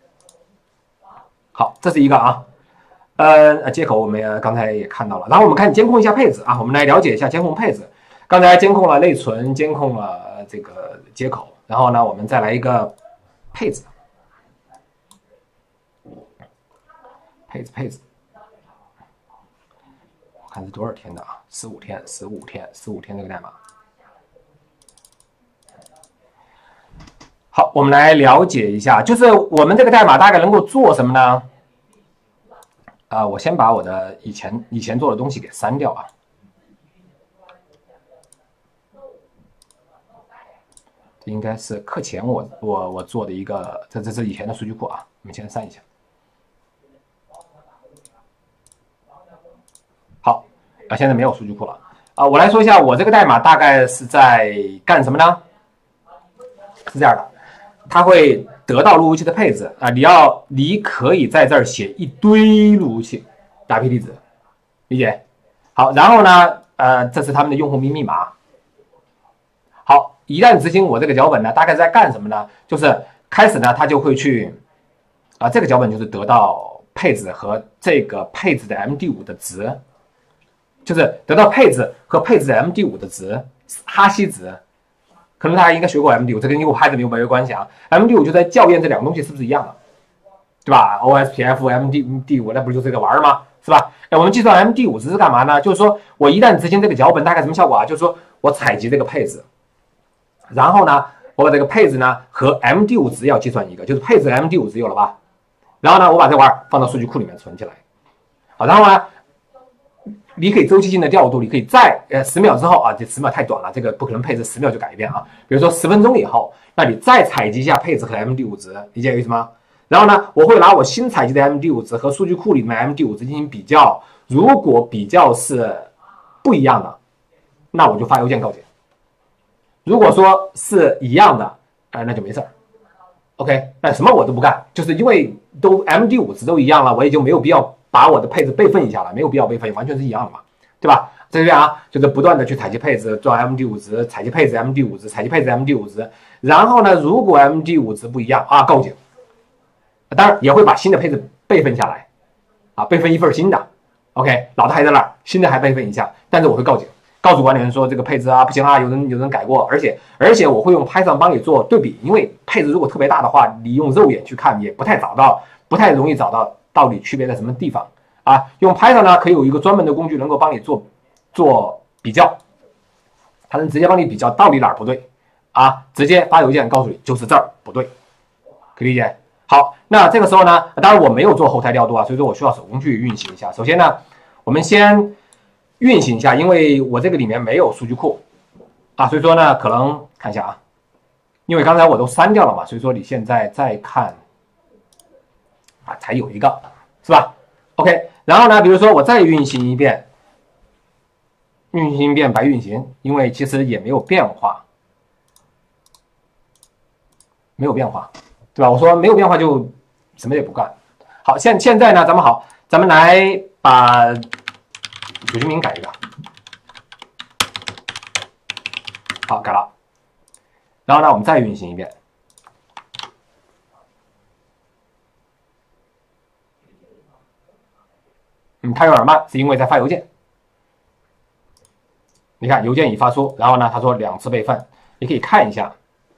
好，这是一个啊，呃接口我们刚才也看到了，然后我们看监控一下配置啊，我们来了解一下监控配置。刚才监控了内存，监控了这个接口。然后呢，我们再来一个配置，配置配置，我看是多少天的啊？十五天，十五天，十五天这个代码。好，我们来了解一下，就是我们这个代码大概能够做什么呢？啊、呃，我先把我的以前以前做的东西给删掉啊。应该是课前我我我做的一个，这这是以前的数据库啊，我们先删一下。好，啊，现在没有数据库了啊。我来说一下，我这个代码大概是在干什么呢？是这样的，它会得到路由器的配置啊，你要你可以在这儿写一堆路由器 I P 地址，理解？好，然后呢，呃，这是他们的用户名密码。好。一旦执行我这个脚本呢，大概在干什么呢？就是开始呢，它就会去啊，这个脚本就是得到配置和这个配置的 M D 五 的值，就是得到配置和配置的 M D 五 的值，哈希值。可能大家应该学过 M D 五，这跟 U Python 没有没有关系啊。M D 五 就在校验这两个东西是不是一样的，对吧 ？O S P F、M D 五 那不就这个玩意儿吗？是吧？哎，我们计算 M D 五 值是干嘛呢？就是说我一旦执行这个脚本，大概什么效果啊？就是说我采集这个配置。然后呢，我把这个配置呢和 M D 五 值要计算一个，就是配置 M D 五 值有了吧？然后呢，我把这玩意儿放到数据库里面存起来。好，然后呢，你可以周期性的调度，你可以在呃十秒之后啊，这十秒太短了，这个不可能配置十秒就改一遍啊。比如说十分钟以后，那你再采集一下配置和 M D 五 值，理解意思吗？然后呢，我会拿我新采集的 M D 五 值和数据库里面 M D 五 值进行比较，如果比较是不一样的，那我就发邮件告解。如果说是一样的，呃，那就没事儿， OK， 那什么我都不干，就是因为都 M D 五值都一样了，我也就没有必要把我的配置备份一下了，没有必要备份，完全是一样的嘛，对吧？这样啊，就是不断的去采集配置，做 M D 五值，采集配置 M D 五值，采集配置 M D 五值，然后呢，如果 M D 五值不一样啊，告警。当然也会把新的配置备份下来，啊，备份一份新的 ，OK， 老的还在那儿，新的还备份一下，但是我会告警，告诉管理员说这个配置啊不行啊，有人有人改过，而且而且我会用 Python 帮你做对比，因为配置如果特别大的话，你用肉眼去看也不太找到，不太容易找到到底区别在什么地方啊。用 Python 呢，可以有一个专门的工具能够帮你做做比较，它能直接帮你比较到底哪儿不对啊，直接发邮件告诉你就是这儿不对，可以理解？好，那这个时候呢，当然我没有做后台调度啊，所以说我需要手工去运行一下。首先呢，我们先运行一下，因为我这个里面没有数据库啊，所以说呢，可能看一下啊，因为刚才我都删掉了嘛，所以说你现在再看啊，才有一个，是吧 ？OK， 然后呢，比如说我再运行一遍，运行一遍白运行，因为其实也没有变化，没有变化。对吧？我说没有变化就什么也不干。好，现现在呢，咱们好，咱们来把主居名改一个。好，改了。然后呢，我们再运行一遍。嗯，它有点慢，是因为在发邮件。你看，邮件已发出，然后呢，他说两次备份，你可以看一下。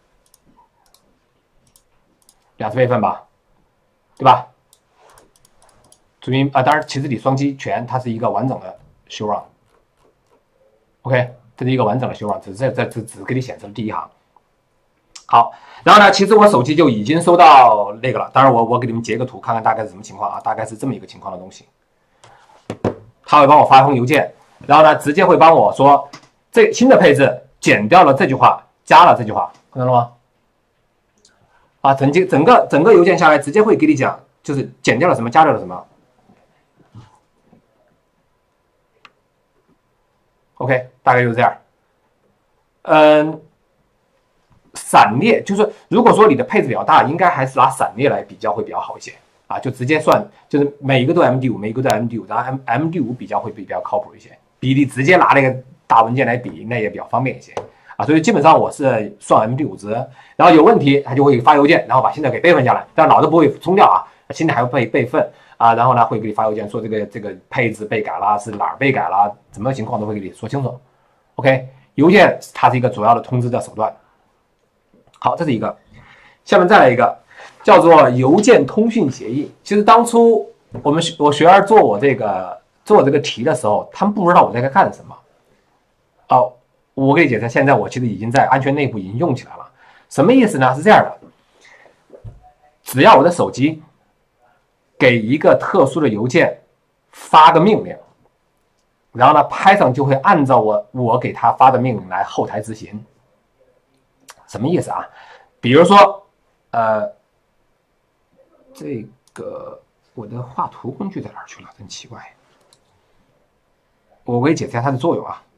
两次备份吧，对吧？注明啊，当然，其实你双击全，它是一个完整的 show run。OK， 这是一个完整的 show run， 只是这这只只给你显示了第一行。好，然后呢，其实我手机就已经收到那个了。当然我，我我给你们截个图，看看大概是什么情况啊？大概是这么一个情况的东西。他会帮我发一封邮件，然后呢，直接会帮我说这新的配置减掉了这句话，加了这句话，看到了吗？啊，整整整个整个邮件下来，直接会给你讲，就是减掉了什么，加掉了什么。OK， 大概就是这样。嗯，散列就是如果说你的配置比较大，应该还是拿散列来比较会比较好一些啊，就直接算，就是每一个都 M D 五，每一个都 M D 五，然后 M M D 五比较会比较靠谱一些，比你直接拿那个大文件来比，那也比较方便一些。啊，所以基本上我是算 M D 五值，然后有问题它就会发邮件，然后把新的给备份下来，但老的不会冲掉啊，新的还会被备份啊，然后呢会给你发邮件说这个这个配置被改了，是哪儿被改了，什么情况都会给你说清楚。OK， 邮件它是一个主要的通知的手段。好，这是一个，下面再来一个叫做邮件通讯协议。其实当初我们我学员做我这个做这个题的时候，他们不知道我在干什么。哦。我给你解释，现在我其实已经在安全内部已经用起来了。什么意思呢？是这样的，只要我的手机给一个特殊的邮件发个命令，然后呢 ，Python 就会按照我我给他发的命令来后台执行。什么意思啊？比如说，呃，这个我的画图工具在哪儿去了？真奇怪。我给你解释一下它的作用啊。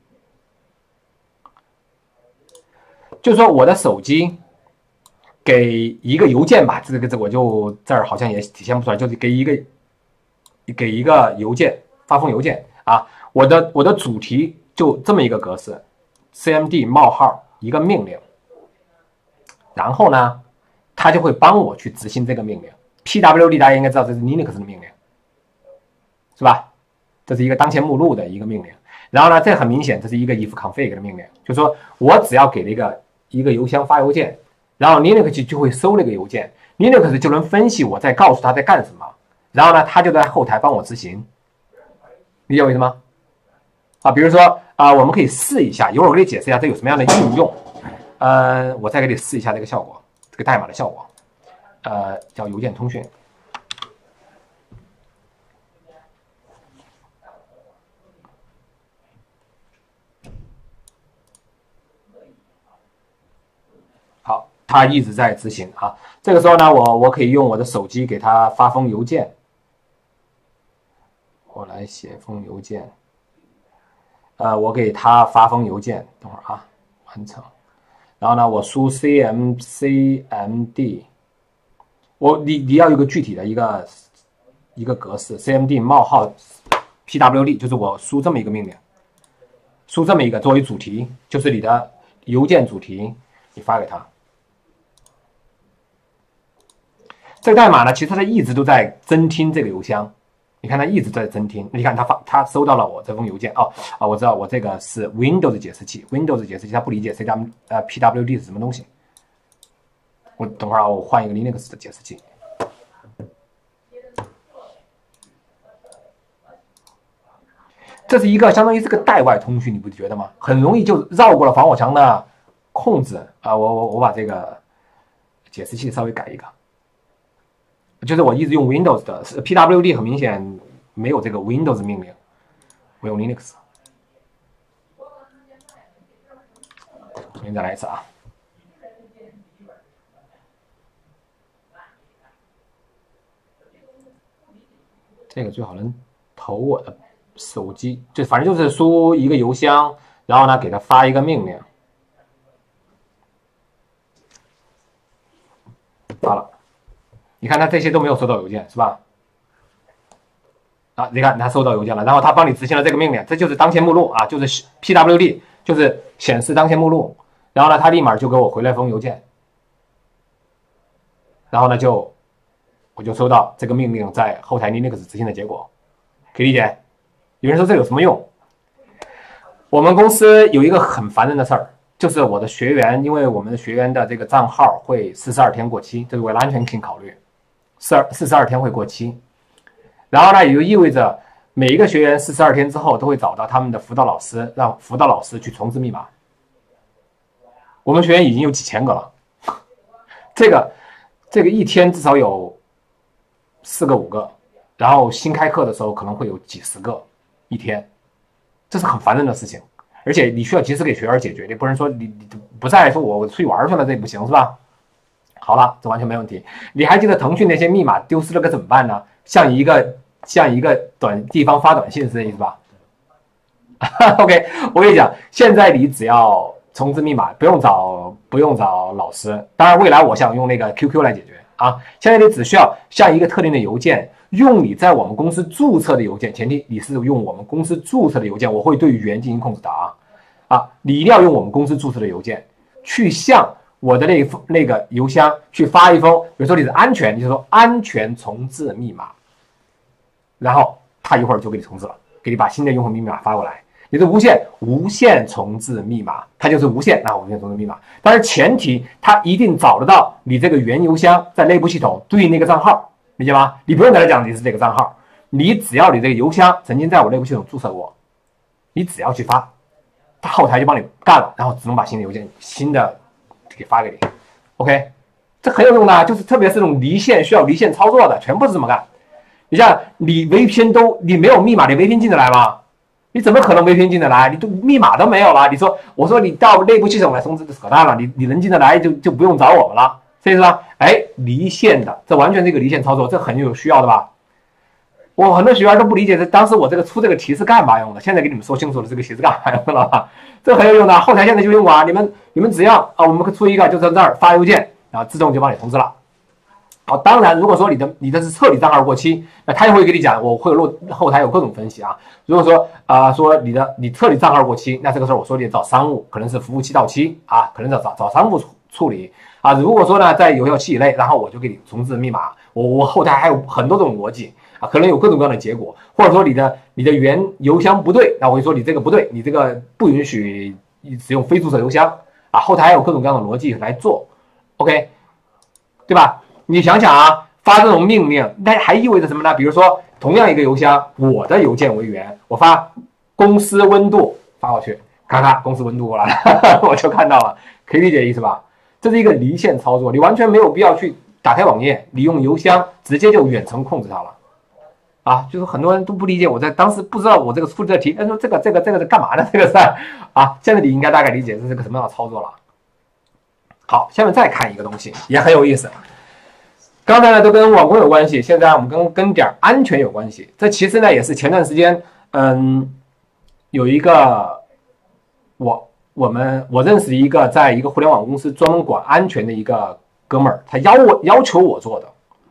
就是说我的手机给一个邮件吧，这个这个我就这儿好像也体现不出来，就是给一个给一个邮件发封邮件啊，我的我的主题就这么一个格式 ，C M D 冒号一个命令，然后呢，它就会帮我去执行这个命令。P W D 大家应该知道这是 Linux 的命令，是吧？这是一个当前目录的一个命令。然后呢，这很明显这是一个 if config 的命令，就是说我只要给了一个一个邮箱发邮件，然后 Linux 就会收那个邮件 ，Linux 就能分析我在告诉他在干什么，然后呢，他就在后台帮我执行，理解我意思吗？啊，比如说啊、呃，我们可以试一下，一会儿我给你解释一下这有什么样的应用，呃，我再给你试一下这个效果，这个代码的效果，呃，叫邮件通讯。它一直在执行啊。这个时候呢，我我可以用我的手机给它发封邮件，我来写封邮件，呃，我给它发封邮件，等会儿啊，完成。然后呢，我输 cmcmd 我你你要有一个具体的一个一个格式 ，C M D 冒号 P W D， 就是我输这么一个命令，输这么一个作为主题，就是你的邮件主题，你发给他。这个代码呢，其实它一直都在侦听这个邮箱。你看它一直在侦听，你看它发，它收到了我这封邮件哦啊，我知道我这个是 Windows 解释器 ，Windows 解释器它不理解 C W 呃 P W D 是什么东西。我等会儿啊，我换一个 Linux 的解释器。这是一个相当于是个代外通讯，你不觉得吗？很容易就绕过了防火墙的控制啊！我我我把这个解释器稍微改一个。就是我一直用 Windows 的 P W D， 很明显没有这个 Windows 命令，我用 Linux。重新再来一次啊！这个最好能投我的手机，就反正就是输一个邮箱，然后呢给他发一个命令，发了。你看他这些都没有收到邮件是吧？啊，你看他收到邮件了，然后他帮你执行了这个命令，这就是当前目录啊，就是 P W D， 就是显示当前目录。然后呢，他立马就给我回来封邮件，然后呢就我就收到这个命令在后台 Linux 执行的结果，可以理解？有人说这有什么用？我们公司有一个很烦人的事儿。就是我的学员，因为我们的学员的这个账号会四十二天过期，这是为了安全性考虑，四十二天会过期。然后呢，也就意味着每一个学员四十二天之后都会找到他们的辅导老师，让辅导老师去重置密码。我们学员已经有几千个了，这个这个一天至少有四个五个，然后新开课的时候可能会有几十个一天，这是很烦人的事情。而且你需要及时给学员解决，你不能说你你不再说我我出去玩去了，这不行是吧？好了，这完全没问题。你还记得腾讯那些密码丢失了该怎么办呢？向一个向一个短地方发短信是这意思吧？OK， 我跟你讲，现在你只要重置密码，不用找不用找老师。当然，未来我想用那个 Q Q 来解决啊。现在你只需要向一个特定的邮件。用你在我们公司注册的邮件，前提你是用我们公司注册的邮件，我会对语言进行控制的啊啊！你一定要用我们公司注册的邮件去向我的那一封那个邮箱去发一封，比如说你是安全，你就说安全重置密码，然后他一会儿就给你重置了，给你把新的用户密码发过来。你是无限无限重置密码，它就是无限啊无限重置密码，但是前提它一定找得到你这个原邮箱在内部系统对应那个账号。理解吗？你不用跟他讲你是这个账号，你只要你这个邮箱曾经在我内部系统注册过，你只要去发，他后台就帮你干了，然后自动把新的邮件新的给发给你。OK， 这很有用的，就是特别是这种离线需要离线操作的，全部是这么干。你像你 V P N 都你没有密码，你 V P N 进得来吗？你怎么可能 V P N 进得来？你都密码都没有了，你说我说你到内部系统来充值就扯淡了，你你能进得来就就不用找我们了。所以说，哎，离线的，这完全是一个离线操作，这很有需要的吧？我很多学员都不理解，这当时我这个出这个题是干嘛用的？现在给你们说清楚了，这个题是干嘛用的了吧？这很有用的，后台现在就用啊！你们你们只要啊，我们出一个就在这儿发邮件，然后自动就帮你通知了。好，当然，如果说你的你的是彻底账号过期，那他也会给你讲，我会有后台有各种分析啊。如果说啊、呃、说你的你彻底账号过期，那这个时候我说你找商务，可能是服务器到期啊，可能找找找商务处处理。啊，如果说呢，在有效期以内，然后我就给你重置密码，我我后台还有很多种逻辑啊，可能有各种各样的结果，或者说你的你的原邮箱不对，那我会说你这个不对，你这个不允许使用非注册邮箱啊，后台还有各种各样的逻辑来做 ，OK， 对吧？你想想啊，发这种命令，那还意味着什么呢？比如说同样一个邮箱，我的邮件为源，我发公司温度发过去，咔咔，公司温度过来了，我就看到了，可以理解意思吧？这是一个离线操作，你完全没有必要去打开网页，你用邮箱直接就远程控制它了，啊，就是很多人都不理解，我在当时不知道我这个出这题，他说这个这个这个是干嘛的？这个是啊，现在你应该大概理解这是个什么样的操作了。好，下面再看一个东西，也很有意思。刚才呢都跟网工有关系，现在我们跟跟点安全有关系。这其实呢也是前段时间，嗯，有一个我。我们我认识一个在一个互联网公司专门管安全的一个哥们儿，他要我要求我做的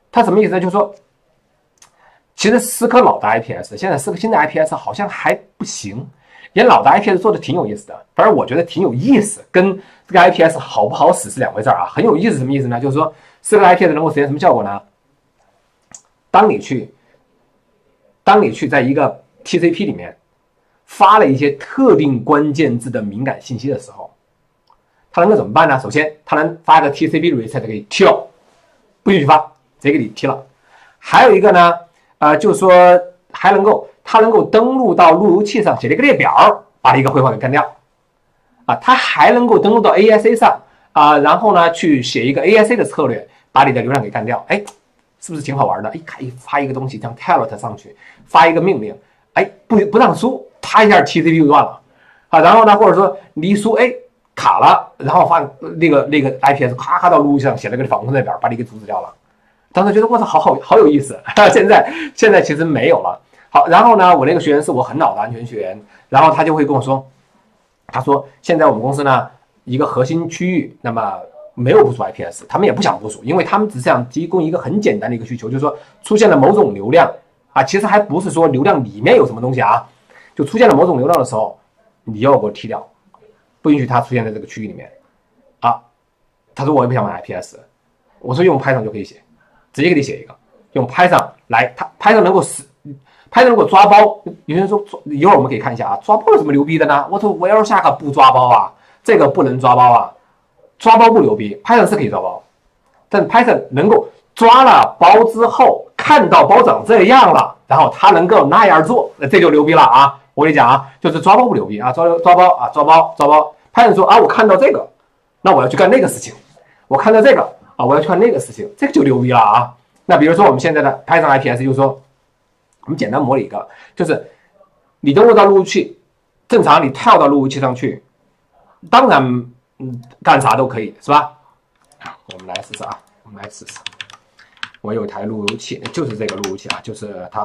它什么意思呢？就是说，其实思科老的 I P S， 现在思科新的 I P S 好像还不行。人老的 I P S 做的挺有意思的，反正我觉得挺有意思，跟这个 I P S 好不好使是两回事啊。很有意思什么意思呢？就是说，思科 I P S 能够实现什么效果呢？当你去，当你去在一个 T C P 里面发了一些特定关键字的敏感信息的时候，它能够怎么办呢？首先，它能发个 T C P reset 给你踢了，不允许发，直接给你踢了。还有一个呢，呃，就是说还能够。它能够登录到路由器上写了一个列表，把一个绘画给干掉，啊，它还能够登录到 A S A 上啊，然后呢去写一个 A S A 的策略，把你的流量给干掉，哎，是不是挺好玩的？哎，可以发一个东西像 Telnet 上去，发一个命令，哎，不不让输，啪一下 T C P 就断了，啊，然后呢，或者说你一输，哎，卡了，然后发那个那个 I P S 咔咔到路由器上写了个访问列表，把你给阻止掉了。当时觉得我操，好好好有意思，现在现在其实没有了。好，然后呢，我那个学员是我很老的安全学员，然后他就会跟我说，他说现在我们公司呢一个核心区域，那么没有部署 I P S， 他们也不想部署，因为他们只是想提供一个很简单的一个需求，就是说出现了某种流量啊，其实还不是说流量里面有什么东西啊，就出现了某种流量的时候，你要给我踢掉，不允许它出现在这个区域里面啊。他说我也不想玩 I P S， 我说用 Python 就可以写，直接给你写一个，用 Python 来，它 Python 能够使。Python 如果抓包，有人说一会儿我们可以看一下啊，抓包有什么牛逼的呢？我说 Wireshark 不抓包啊，这个不能抓包啊，抓包不牛逼 ，Python 是可以抓包，但 Python 能够抓了包之后，看到包长这样了，然后它能够那样做，这就牛逼了啊！我跟你讲啊，就是抓包不牛逼啊，抓抓包啊，抓包抓包 ，Python 说啊，我看到这个，那我要去干那个事情，我看到这个啊，我要去干那个事情，这个就牛逼了啊！那比如说我们现在的 Python I P S 就是说。我们简单模拟一个，就是你登录到路由器，正常你跳到路由器上去，当然，嗯，干啥都可以，是吧？我们来试试啊，我们来试试。我有一台路由器，就是这个路由器啊，就是它。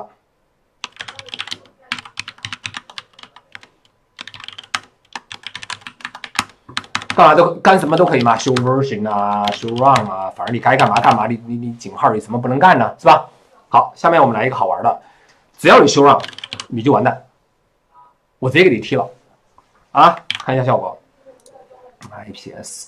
干嘛都干什么都可以嘛，修 version 啊，修 run 啊，反正你该干嘛干嘛，你你你井号里什么不能干呢，是吧？好，下面我们来一个好玩的。只要你修让，你就完蛋，我直接给你踢了，啊！看一下效果 ，I P S，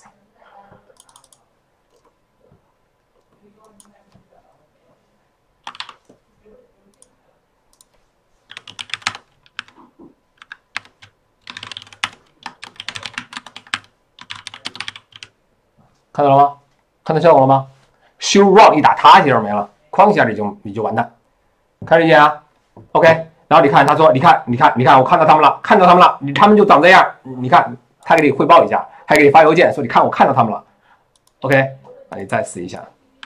看到了吗？看到效果了吗？修让一打，他一下就没了，哐一下你就你就完蛋，看这些啊。OK， 然后你看，他说，你看，你看，你看，我看到他们了，看到他们了，你他们就长这样，你看，他给你汇报一下，还给你发邮件说，你看，我看到他们了。OK， 那你再试一下，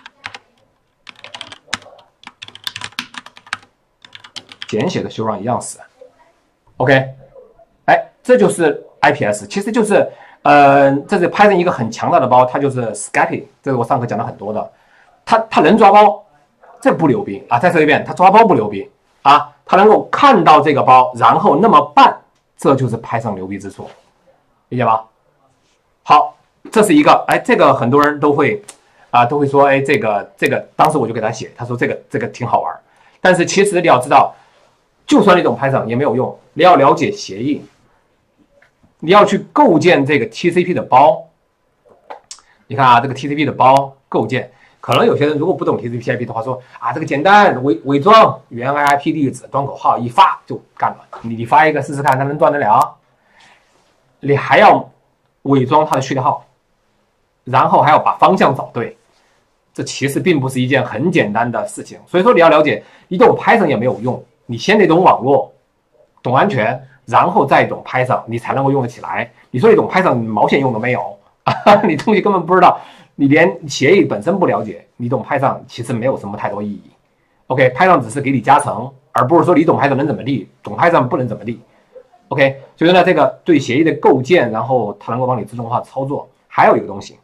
简写的修让一样死。OK， 哎，这就是 I P S， 其实就是，呃，这是 Python 一个很强大的包，它就是 Scapy， 这是我上课讲的很多的，它它能抓包，这不牛逼啊！再说一遍，它抓包不牛逼。啊，它能够看到这个包，然后那么办，这就是 Python 牛逼之处，理解吧？好，这是一个，哎，这个很多人都会，啊，都会说，哎，这个这个，当时我就给他写，他说这个这个挺好玩，但是其实你要知道，就算你懂 Python 也没有用，你要了解协议，你要去构建这个 T C P 的包，你看啊，这个 T C P 的包构建。可能有些人如果不懂 T C P I P 的话，说啊这个简单，伪伪装原 I P 地址，端口号一发就干了。你你发一个试试看，它能断得了？你还要伪装它的序列号，然后还要把方向找对，这其实并不是一件很简单的事情。所以说你要了解，你懂 Python 也没有用，你先得懂网络，懂安全，然后再懂 Python， 你才能够用得起来。你说你懂 Python， 毛线用都没有，你东西根本不知道。你连协议本身不了解，你懂 Python 其实没有什么太多意义。OK，Python 只是给你加成，而不是说你懂 Python 能怎么地，懂 Python 不能怎么地。OK， 所以呢，这个对协议的构建，然后它能够帮你自动化操作。还有一个东西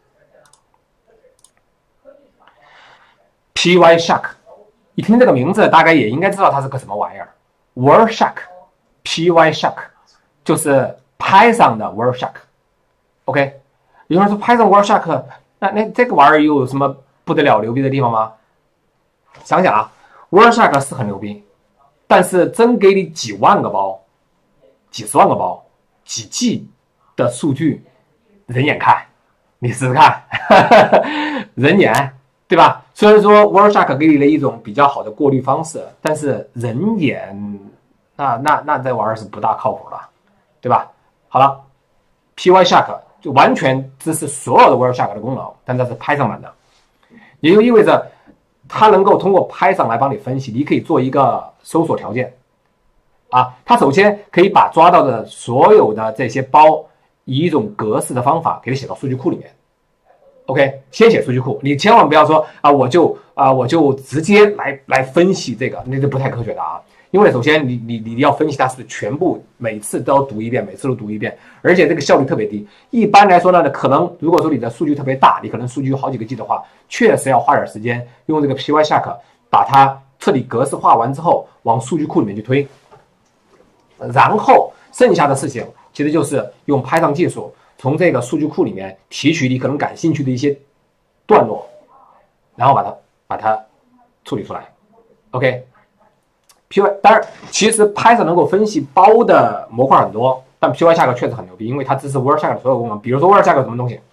，Pyshark， 一听这个名字，大概也应该知道它是个什么玩意儿。Wireshark，Pyshark 就是 Python 的 Wireshark。OK， 有人说 Python Wireshark。那那这个玩意儿又有什么不得了牛逼的地方吗？ 想想啊 ，Wireshark 是很牛逼，但是真给你几万个包、几十万个包、几 G 的数据，人眼看，你试试看，人眼对吧？虽然说 Wireshark 给你了一种比较好的过滤方式，但是人眼那那那这玩意儿是不大靠谱的，对吧？好了 ，Pychark 就完全支持所有的 Wireshark 的功能，但它是 Python 版的，也就意味着它能够通过 Python 来帮你分析，你可以做一个搜索条件啊。它首先可以把抓到的所有的这些包以一种格式的方法给它写到数据库里面。OK， 先写数据库，你千万不要说啊，我就啊我就直接来来分析这个，那就不太科学的啊。因为首先你你你要分析它是全部每次都要读一遍，每次都读一遍，而且这个效率特别低。一般来说呢，可能如果说你的数据特别大，你可能数据有好几个 G 的话，确实要花点时间用这个 Pychark 把它彻底格式化完之后，往数据库里面去推。然后剩下的事情其实就是用 Python 技术从这个数据库里面提取你可能感兴趣的一些段落，然后把它把它处理出来。OK。Py 当然，其实 Python 能够分析包的模块很多，但 Pychark 确实很牛逼，因为它支持 Wireshark 的所有功能。比如说 Wireshark 有什么东西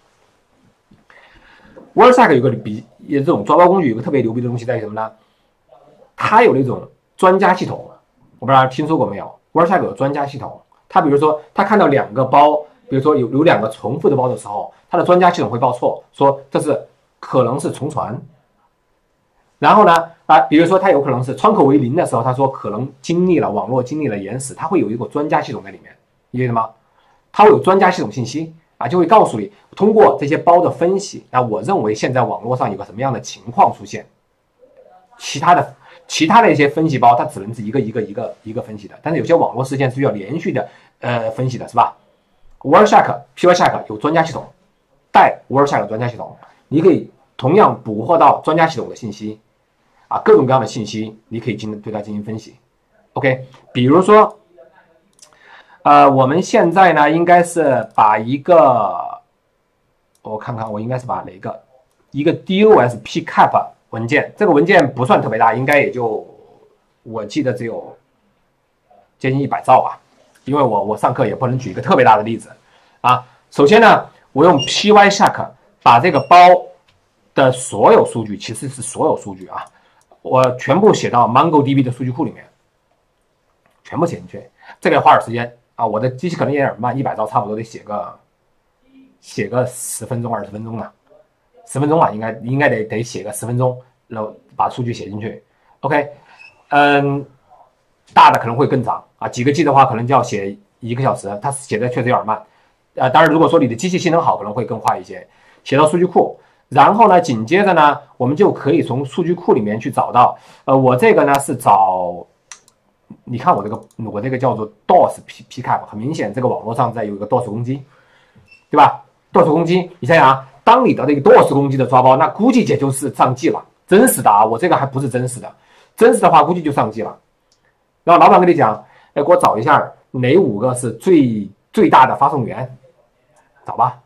？Wireshark 有个比这种抓包工具有个特别牛逼的东西在于什么呢？它有那种专家系统，我不知道听说过没有 ？Wireshark 有专家系统，它比如说它看到两个包，比如说有有两个重复的包的时候，它的专家系统会报错，说这是可能是重传。然后呢，啊，比如说它有可能是窗口为零的时候，他说可能经历了网络经历了延时，它会有一个专家系统在里面，理解吗？它会有专家系统信息啊，就会告诉你通过这些包的分析，那我认为现在网络上有个什么样的情况出现。其他的其他的一些分析包，它只能是一个一个一个一个分析的，但是有些网络事件是需要连续的呃分析的，是吧 ？Wireshark、Pychark 有专家系统，带 Wireshark 的专家系统，你可以同样捕获到专家系统的信息。啊，各种各样的信息，你可以进对它进行分析。OK， 比如说，呃，我们现在呢，应该是把一个，我看看，我应该是把哪个一个 dospcap 文件，这个文件不算特别大，应该也就我记得只有接近一百兆吧，因为我我上课也不能举一个特别大的例子啊。首先呢，我用 Pychark 把这个包的所有数据，其实是所有数据啊。我全部写到 MongoDB 的数据库里面，全部写进去，这个要花点时间啊！我的机器可能也有点慢，一百兆差不多得写个写个十分钟、二十分钟呢，十分钟吧，应该应该得得写个十分钟，然后把数据写进去。OK， 嗯，大的可能会更长啊，几个 G 的话可能就要写一个小时，它写的确实有点慢。呃，当然如果说你的机器性能好，可能会更快一些，写到数据库。然后呢，紧接着呢，我们就可以从数据库里面去找到，呃，我这个呢是找，你看我这个我这个叫做 dospcap， 很明显这个网络上在有一个 dos 攻击，对吧 ？dos 攻击，你想想啊，当你的这个 dos 攻击的抓包，那估计也就是上 G 了，真实的啊，我这个还不是真实的，真实的话估计就上 G 了。然后老板跟你讲，哎，给我找一下哪五个是最最大的发送源，找吧。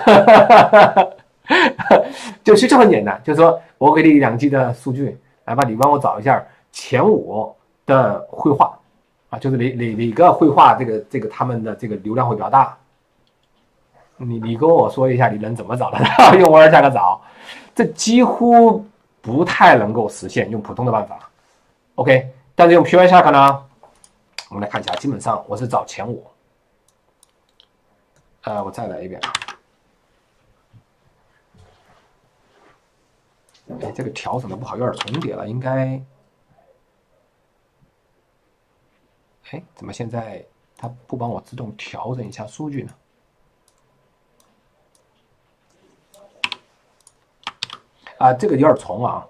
就其实很简单，就是说我给你两 G 的数据，来吧，你帮我找一下前五的绘画啊，就是哪哪哪个绘画这个这个他们的这个流量会比较大，你你跟我说一下你能怎么找得到？用 Wireshark 找，这几乎不太能够实现用普通的办法。OK， 但是用 Pychark 呢，我们来看一下，基本上我是找前五。呃，我再来一遍。哎，这个调整的不好，有点重叠了，应该。哎，怎么现在它不帮我自动调整一下数据呢？啊，这个有点重啊。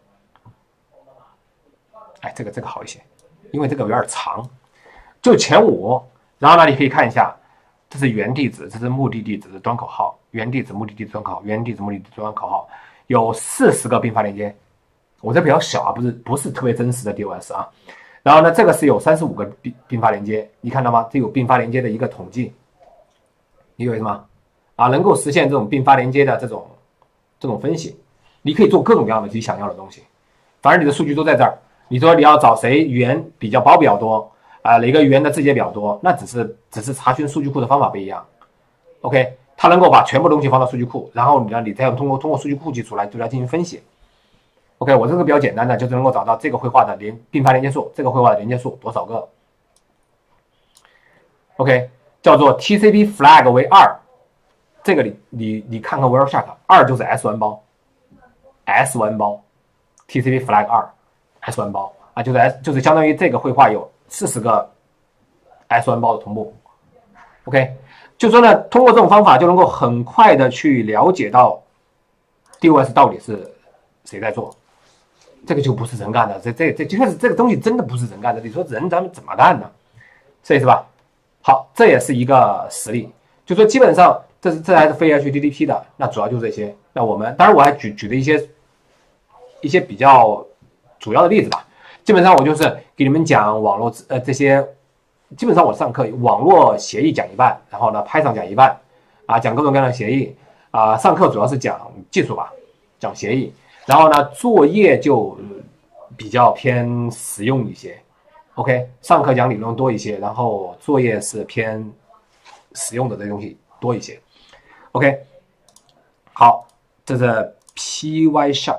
哎，这个这个好一些，因为这个有点长，就前五。然后呢，你可以看一下，这是原地址，这是目的地址的端口号，原地址、目的地址端口号，原地址、目的地址端口号。有四十个并发连接，我这比较小啊，不是不是特别真实的 D O S 啊。然后呢，这个是有三十五个并并发连接，你看到吗？这有并发连接的一个统计，你以为什么啊？能够实现这种并发连接的这种这种分析，你可以做各种各样的自己想要的东西。 反正你的数据都在这儿。你说你要找谁语言比较包比较多啊、呃，哪个语言的字节比较多，那只是只是查询数据库的方法不一样。OK， 它能够把全部东西放到数据库，然后呢，你再通过通过数据库基础来对它进行分析。OK， 我这个比较简单的，就是能够找到这个绘画的连并发连接数，这个绘画的连接数多少个。OK， 叫做 T C P flag 为二，这个你你你看看 Wireshark， 二就是 S 一 包 ，S 一 包 ，T C P flag 二 ，S 一 包啊，就是 S 就是相当于这个绘画有四十个 S 一 包的同步。OK， 就说呢，通过这种方法就能够很快的去了解到 D O S 到底是谁在做，这个就不是人干的，这这这就是这个东西真的不是人干的，你说人咱们怎么干呢？这意思吧？好，这也是一个实例，就说基本上这是这还是非 H T T P 的，那主要就是这些。那我们当然我还举举了一些一些比较主要的例子吧。基本上我就是给你们讲网络呃这些，基本上我上课网络协议讲一半，然后呢 Python 讲一半，啊讲各种各样的协议啊。上课主要是讲技术吧，讲协议，然后呢作业就比较偏实用一些。OK， 上课讲理论多一些，然后作业是偏实用的这东西多一些。OK， 好，这是 PyShark。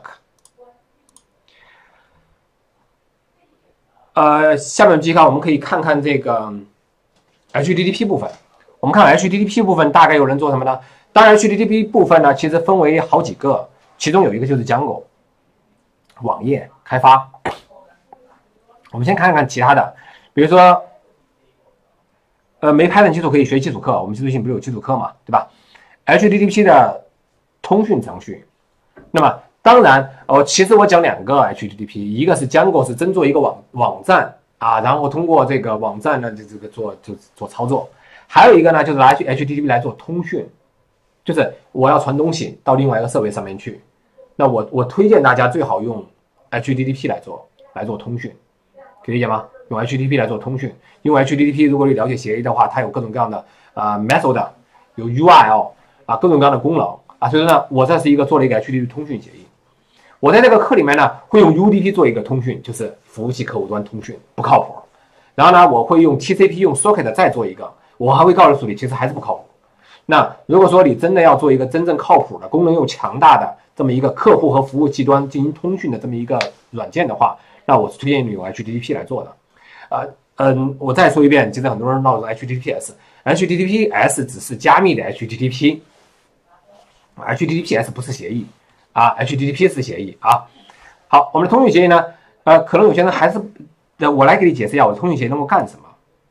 呃，下面继续看，我们可以看看这个 H T T P 部分。我们看 H T T P 部分大概有人做什么呢？当然 ，H T T P 部分呢，其实分为好几个，其中有一个就是 Django 网页开发。我们先看看其他的，比如说，呃，没 Python 基础可以学基础课，我们技术性不是有基础课嘛，对吧 ？H T T P 的通讯程序，那么当然，哦，其实我讲两个 H T T P， 一个是 Django 是真做一个网网站啊，然后通过这个网站呢，就这个做就做操作，还有一个呢就是拿 H T T P 来做通讯，就是我要传东西到另外一个设备上面去，那我我推荐大家最好用 H T T P 来做来做通讯。可以理解吗？用 H T T P 来做通讯，因为 H T T P 如果你了解协议的话，它有各种各样的啊、呃、method， 有 U R L 啊各种各样的功能啊，所以说呢，我这是一个做了一个 H T T P 通讯协议。我在这个课里面呢，会用 U D P 做一个通讯，就是服务器客户端通讯，不靠谱。然后呢，我会用 T C P 用 socket 再做一个，我还会告诉你，其实还是不靠谱。那如果说你真的要做一个真正靠谱的、功能又强大的这么一个客户和服务器端进行通讯的这么一个软件的话，那我是推荐你用 H T T P 来做的，呃嗯，我再说一遍，其实很多人闹着 H T T P S，H T T P S 只是加密的 H T T P，H T T P S 不是协议啊 ，H T T P 是协议啊。好，我们的通讯协议呢，呃，可能有些人还是，呃，我来给你解释一下我的通讯协议能够干什么。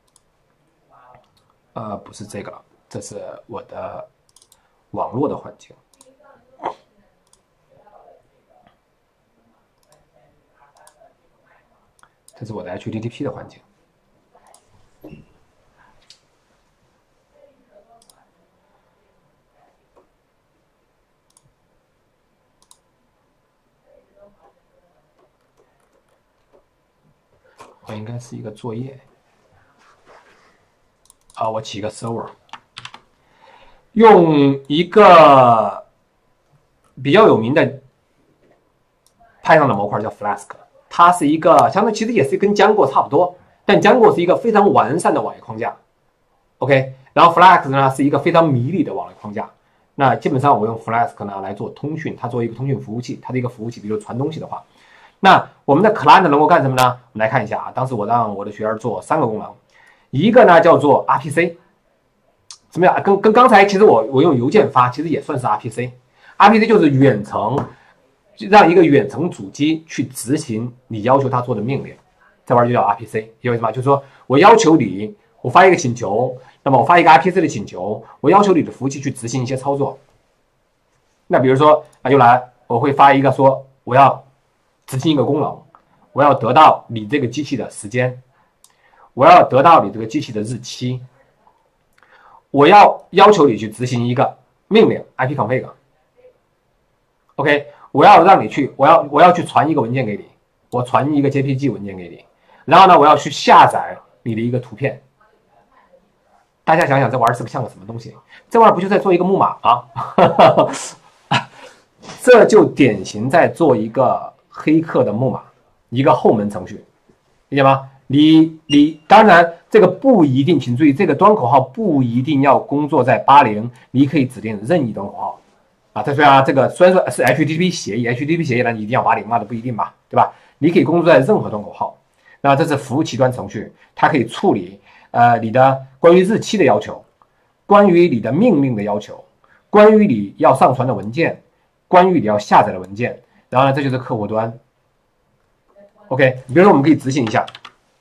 呃，不是这个，这是我的网络的环境。这是我的 H T T P 的环境。我应该是一个作业。啊，我起一个 server， 用一个比较有名的 Python 的模块叫 Flask。它是一个相当，其实也是跟 Django 差不多，但 Django 是一个非常完善的网页框架 ，OK， 然后 Flask 呢是一个非常迷你的网页框架。那基本上我用 Flask 呢来做通讯，它作为一个通讯服务器，它的一个服务器，比如传东西的话，那我们的 Client 能够干什么呢？我们来看一下啊，当时我让我的学员做三个功能，一个呢叫做 R P C， 怎么样？跟跟刚才其实我我用邮件发，其实也算是 R P C，R P C 就是远程。让一个远程主机去执行你要求它做的命令，这玩意儿就叫 R P C， 因为什么？就是说我要求你，我发一个请求，那么我发一个 R P C 的请求，我要求你的服务器去执行一些操作。那比如说啊，又来，我会发一个说我要执行一个功能，我要得到你这个机器的时间，我要得到你这个机器的日期，我要要求你去执行一个命令 I P config。OK。我要让你去，我要我要去传一个文件给你，我传一个 J P G 文件给你，然后呢，我要去下载你的一个图片。大家想想，这玩意儿是个像个什么东西？这玩意儿不就在做一个木马吗？这就典型在做一个黑客的木马，一个后门程序，理解吗？你你当然这个不一定，请注意这个端口号不一定要工作在八零，你可以指定任意端口号啊。这虽然这个虽然说是 H T T P 协议 ，H T T P 协议呢，你一定要八零嘛，这不一定吧，对吧？你可以工作在任何端口号。那这是服务器端程序，它可以处理呃你的关于日期的要求，关于你的命令的要求，关于你要上传的文件，关于你要下载的文件。然后呢，这就是客户端。OK， 比如说我们可以执行一下。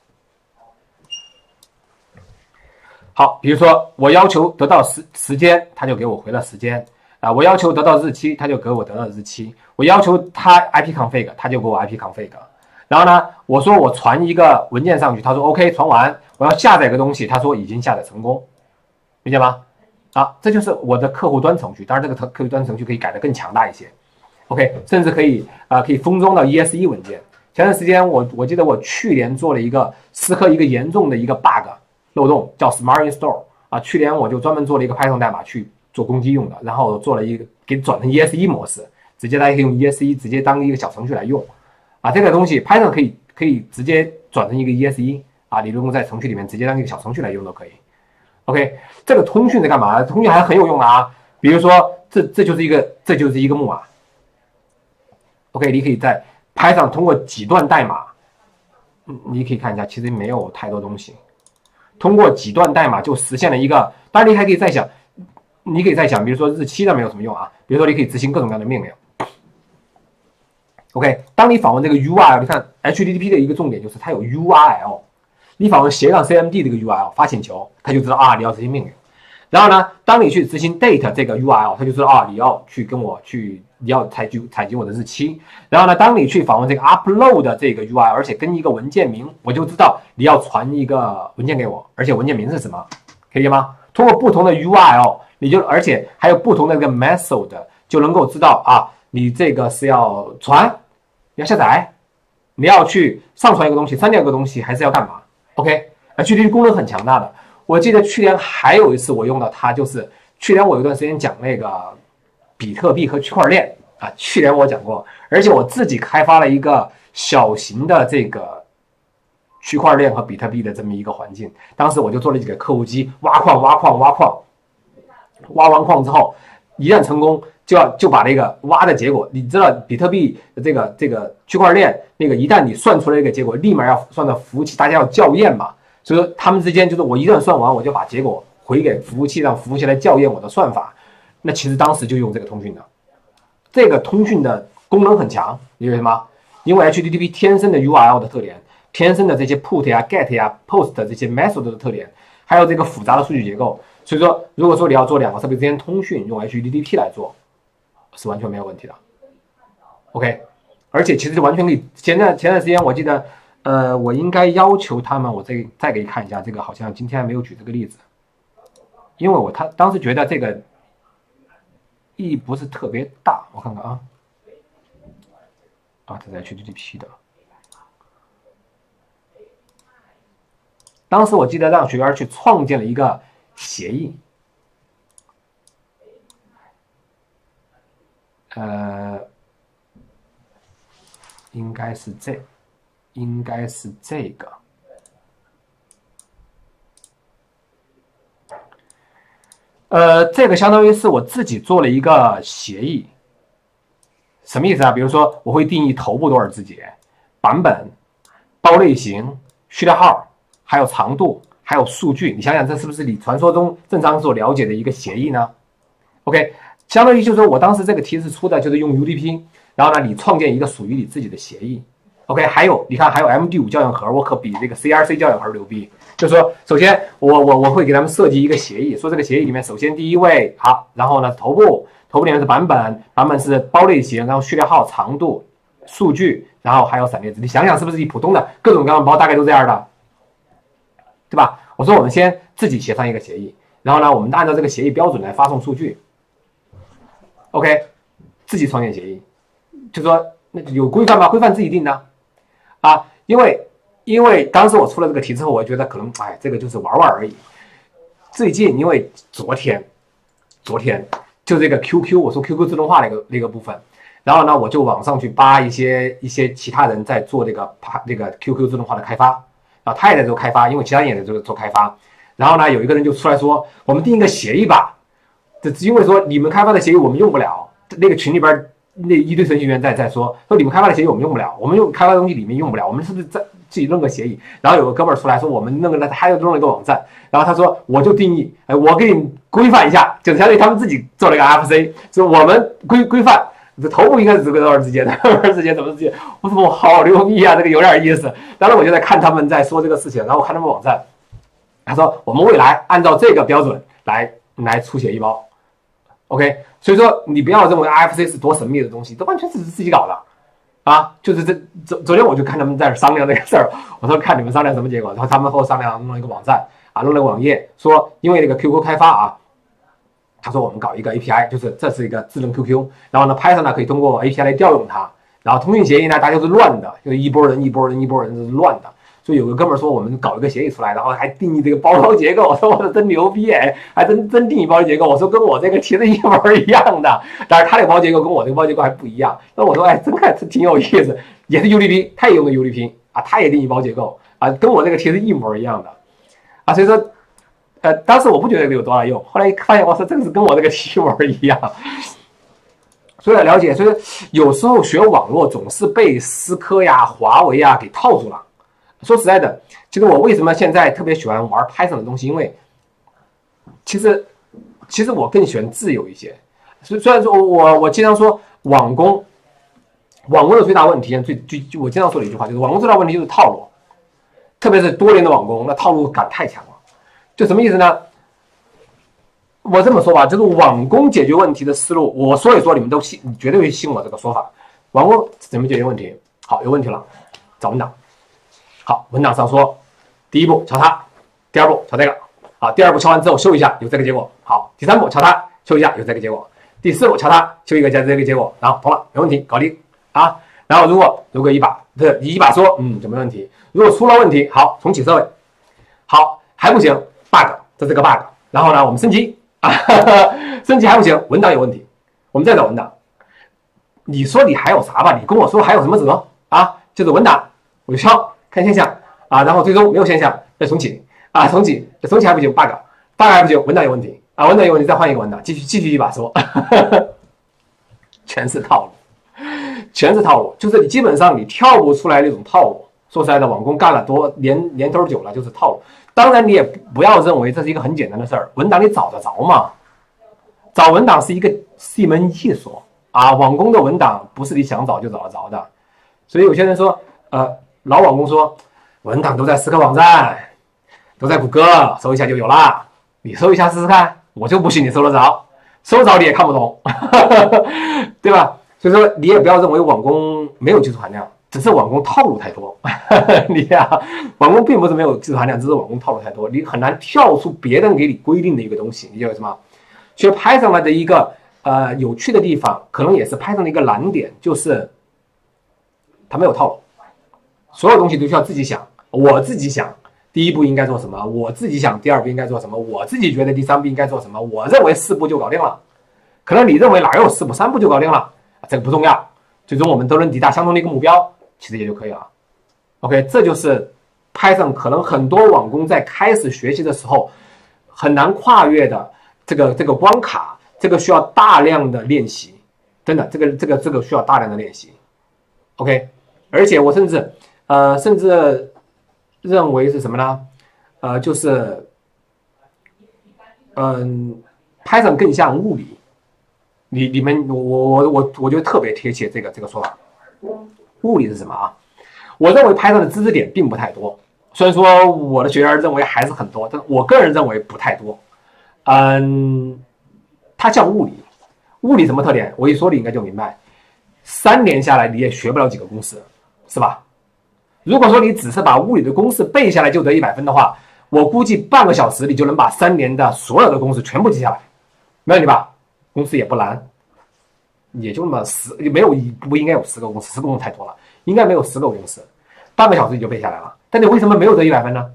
好，比如说我要求得到时时间，他就给我回了时间啊；我要求得到日期，他就给我得到日期；我要求他 I P config， 他就给我 I P config。然后呢，我说我传一个文件上去，他说 OK， 传完。我要下载个东西，他说已经下载成功，理解吗？啊，这就是我的客户端程序。当然，这个客户端程序可以改得更强大一些。OK， 甚至可以啊、呃，可以封装到 E S E 文件。前段时间我我记得我去年做了一个思科一个严重的一个 bug 漏洞，叫 Smart Install 啊。去年我就专门做了一个 Python 代码去做攻击用的，然后做了一个给转成 E S E 模式，直接大家可以用 E S E 直接当一个小程序来用啊。这个东西 Python 可以可以直接转成一个 E S E 啊，你如果在程序里面直接当一个小程序来用都可以。OK， 这个通讯在干嘛？通讯还很有用的啊。比如说这这就是一个这就是一个木马。OK， 你可以在 Python 通过几段代码，你可以看一下，其实没有太多东西。通过几段代码就实现了一个，当然你还可以再想，你可以再想，比如说日期的没有什么用啊，比如说你可以执行各种各样的命令。OK， 当你访问这个 U R L， 你看 H T T P 的一个重点就是它有 U R L， 你访问斜杠 C M D 这个 U R L 发请求，它就知道啊你要执行命令。然后呢，当你去执行 date 这个 U R L， 它就知道啊你要去跟我去。你要采集采集我的日期，然后呢，当你去访问这个 upload 的这个 U R L， 而且跟一个文件名，我就知道你要传一个文件给我，而且文件名是什么，可以吗？通过不同的 U R L， 你就而且还有不同的这个 method， 就能够知道啊，你这个是要传，你要下载，你要去上传一个东西，删掉一个东西，还是要干嘛 ？OK，H T T P 功能很强大的。我记得去年还有一次我用到它，就是去年我有一段时间讲那个。比特币和区块链啊，去年我讲过，而且我自己开发了一个小型的这个区块链和比特币的这么一个环境。当时我就做了几个客户机，挖矿、挖矿、挖矿，挖完矿之后，一旦成功，就要就把那个挖的结果，你知道比特币的这个这个区块链那个，一旦你算出来一个结果，立马要算到服务器，大家要校验嘛。所以说他们之间就是我一旦算完，我就把结果回给服务器，让服务器来校验我的算法。那其实当时就用这个通讯的，这个通讯的功能很强，因为什么？因为 H T T P 天生的 U R L 的特点，天生的这些 put 呀、get 呀、post 这些 method 的特点，还有这个复杂的数据结构，所以说，如果说你要做两个设备之间通讯，用 H T T P 来做，是完全没有问题的。OK， 而且其实完全可以。前段前段时间我记得，呃，我应该要求他们，我再再给你看一下，这个好像今天还没有举这个例子，因为我他当时觉得这个。意义不是特别大，我看看啊，啊，这是 H T T P 的。当时我记得让学员去创建了一个协议，呃，应该是这，应该是这个。呃，这个相当于是我自己做了一个协议，什么意思啊？比如说，我会定义头部多少字节、版本、包类型、序列号，还有长度，还有数据。你想想，这是不是你传说中正常所了解的一个协议呢 ？OK， 相当于就是说我当时这个提示出的就是用 U D P， 然后呢，你创建一个属于你自己的协议。OK， 还有你看，还有 M D 五 校验盒，我可比这个 C R C 校验盒牛逼。就是说，首先我我我会给他们设计一个协议，说这个协议里面，首先第一位好，然后呢头部，头部里面是版本，版本是包类型，然后序列号、长度、数据，然后还有闪列子。你想想是不是你普通的各种各样的包大概都这样的，对吧？我说我们先自己协商一个协议，然后呢，我们按照这个协议标准来发送数据。OK， 自己创建协议，就说那有规范吗？规范自己定的啊，因为。因为当时我出了这个题之后，我觉得可能，哎，这个就是玩玩而已。最近，因为昨天，昨天就这个 Q Q， 我说 Q Q 自动化那个那个部分， 然后呢，我就网上去扒一些一些其他人在做这个这个 Q Q 自动化的开发，啊，他也在做开发，因为其他人也在做做开发。然后呢，有一个人就出来说，我们定一个协议吧，这因为说你们开发的协议我们用不了，那个群里边那一堆程序员在在说，说你们开发的协议我们用不了，我们用开发的东西里面用不了，我们是不是在自己弄个协议？然后有个哥们儿出来说，我们弄个他又弄了一个网站，然后他说我就定义，哎，我给你规范一下，就是相当于他们自己做了一个 F C， 说我们规规范。这头部应该是这个多少之间的，多少之间怎么之间？我说我好牛逼啊，这个有点意思。当时我就在看他们在说这个事情，然后我看他们网站，他说我们未来按照这个标准来来出协议包 ，OK。所以说你不要认为 I F C 是多神秘的东西，这完全是自己搞的啊。就是这昨昨天我就看他们在商量这个事儿，我说看你们商量什么结果，然后他们后商量弄一个网站啊，弄了个网页，说因为那个 Q Q 开发啊。他说我们搞一个 A P I， 就是这是一个智能 Q Q， 然后呢 Python 呢可以通过 A P I 来调用它，然后通讯协议呢大家都是乱的，就是一波人一波人一波人是乱的，所以有个哥们儿说我们搞一个协议出来，然后还定义这个包装结构，我说我说真牛逼哎，还真真定义包装结构，我说跟我这个其实一模一样的，但是他这个包结构跟我这个包结构还不一样，那我说哎真还挺有意思，也是 U D P， 他也用个 U D P 啊，他也定义包结构啊，跟我这个其实一模一样的啊，所以说。呃，当时我不觉得这个有多大用，后来发现我说这个是跟我这个一模一样，所以要了解，所以有时候学网络总是被思科呀、华为呀给套住了。说实在的，其实我为什么现在特别喜欢玩 Python 的东西，因为其实其实我更喜欢自由一些。虽虽然说我我经常说网工，网工的最大问题，最最我经常说的一句话就是网工最大问题就是套路，特别是多年的网工，那套路感太强了。就什么意思呢？我这么说吧，就是网工解决问题的思路，我说一说，你们都信，你绝对会信我这个说法。网工怎么解决问题？好，有问题了，找文档。好，文档上说，第一步敲它，第二步敲这个，好，第二步敲完之后修一下，有这个结果。好，第三步敲它，修一下，有这个结果。第四步敲它，修一个加这个结果，然后通了，没问题，搞定啊。然后如果如果一把这一把说，嗯，就没问题。如果出了问题，好，重启设备。好，还不行。bug， 这是个 bug， 然后呢，我们升级啊，呵呵升级还不行，文档有问题，我们再找文档。你说你还有啥吧？你跟我说还有什么辙啊？就是文档，我就敲看现象啊，然后最终没有现象，再重启啊，重启重启还不行 ，bug，bug bug 还不行，文档有问题啊，文档有问题，再换一个文档，继续继续一把说，呵呵全是套路，全是套路，就是你基本上你跳不出来那种套路。说实在的，网工干了多年年头久了，就是套路。当然，你也不要认为这是一个很简单的事儿，文档你找得着吗？找文档是一个是一门艺术啊，网工的文档不是你想找就找得着的。所以有些人说，呃，老网工说，文档都在思科网站，都在谷歌，搜一下就有了。你搜一下试试看，我就不信你搜得着，搜着你也看不懂，对吧？所以说你也不要认为网工没有技术含量。只是网工套路太多，你呀、啊，网工并不是没有技术含量，只是网工套路太多，你很难跳出别人给你规定的一个东西。你知道什么？学 Python 的一个呃有趣的地方，可能也是 Python 的一个难点，就是它没有套路，所有东西都需要自己想。我自己想第一步应该做什么，我自己想第二步应该做什么，我自己觉得第三步应该做什么，我认为四步就搞定了，可能你认为哪有四步，三步就搞定了，这个不重要，最终我们都能抵达相同的一个目标。其实也就可以了 ，OK， 这就是 Python 可能很多网工在开始学习的时候很难跨越的这个这个关卡，这个需要大量的练习，真的，这个这个这个需要大量的练习 ，OK， 而且我甚至呃甚至认为是什么呢？呃，就是嗯、呃、，Python 更像物理，你你们我我我我觉得特别贴切这个这个说法。物理是什么啊？我认为 Python 的知识点并不太多，虽然说我的学员认为还是很多，但我个人认为不太多。嗯，它像物理，物理什么特点？我一说你应该就明白。三年下来你也学不了几个公式，是吧？如果说你只是把物理的公式背下来就得一百分的话，我估计半个小时你就能把三年的所有的公式全部记下来，没问题吧？公式也不难。也就那么十，没有不应该有十个公式，十个公式太多了，应该没有十个公式，半个小时你就背下来了。但你为什么没有得一百分呢？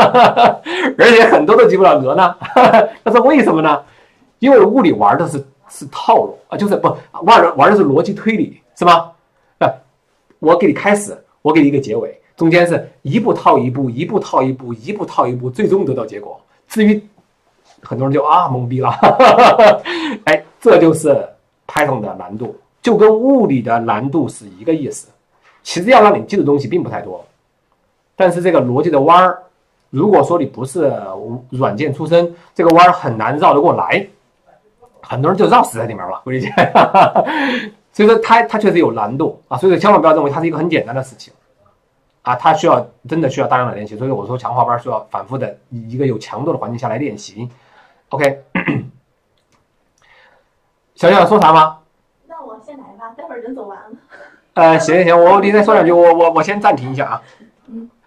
而且很多都及不了格呢？那是为什么呢？因为物理玩的是是套路啊，就是不玩的玩的是逻辑推理，是吗？啊，我给你开始，我给你一个结尾，中间是一步套一步，一步套一步，一步套一步，最终得到结果。至于很多人就啊懵逼了，哎，这就是 Python 的难度，就跟物理的难度是一个意思。其实要让你记的东西并不太多，但是这个逻辑的弯儿，如果说你不是软件出身，这个弯儿很难绕得过来，很多人就绕死在里面了，我理解。所以说它它确实有难度啊，所以说千万不要认为它是一个很简单的事情啊，它需要真的需要大量的练习。所以我说强化班需要反复的一个有强度的环境下来练习。OK， 小小想说啥吗？ 那我先来吧，待会儿人走完了。 呃，行行行，我你再说两句，我我我先暂停一下啊。 嗯。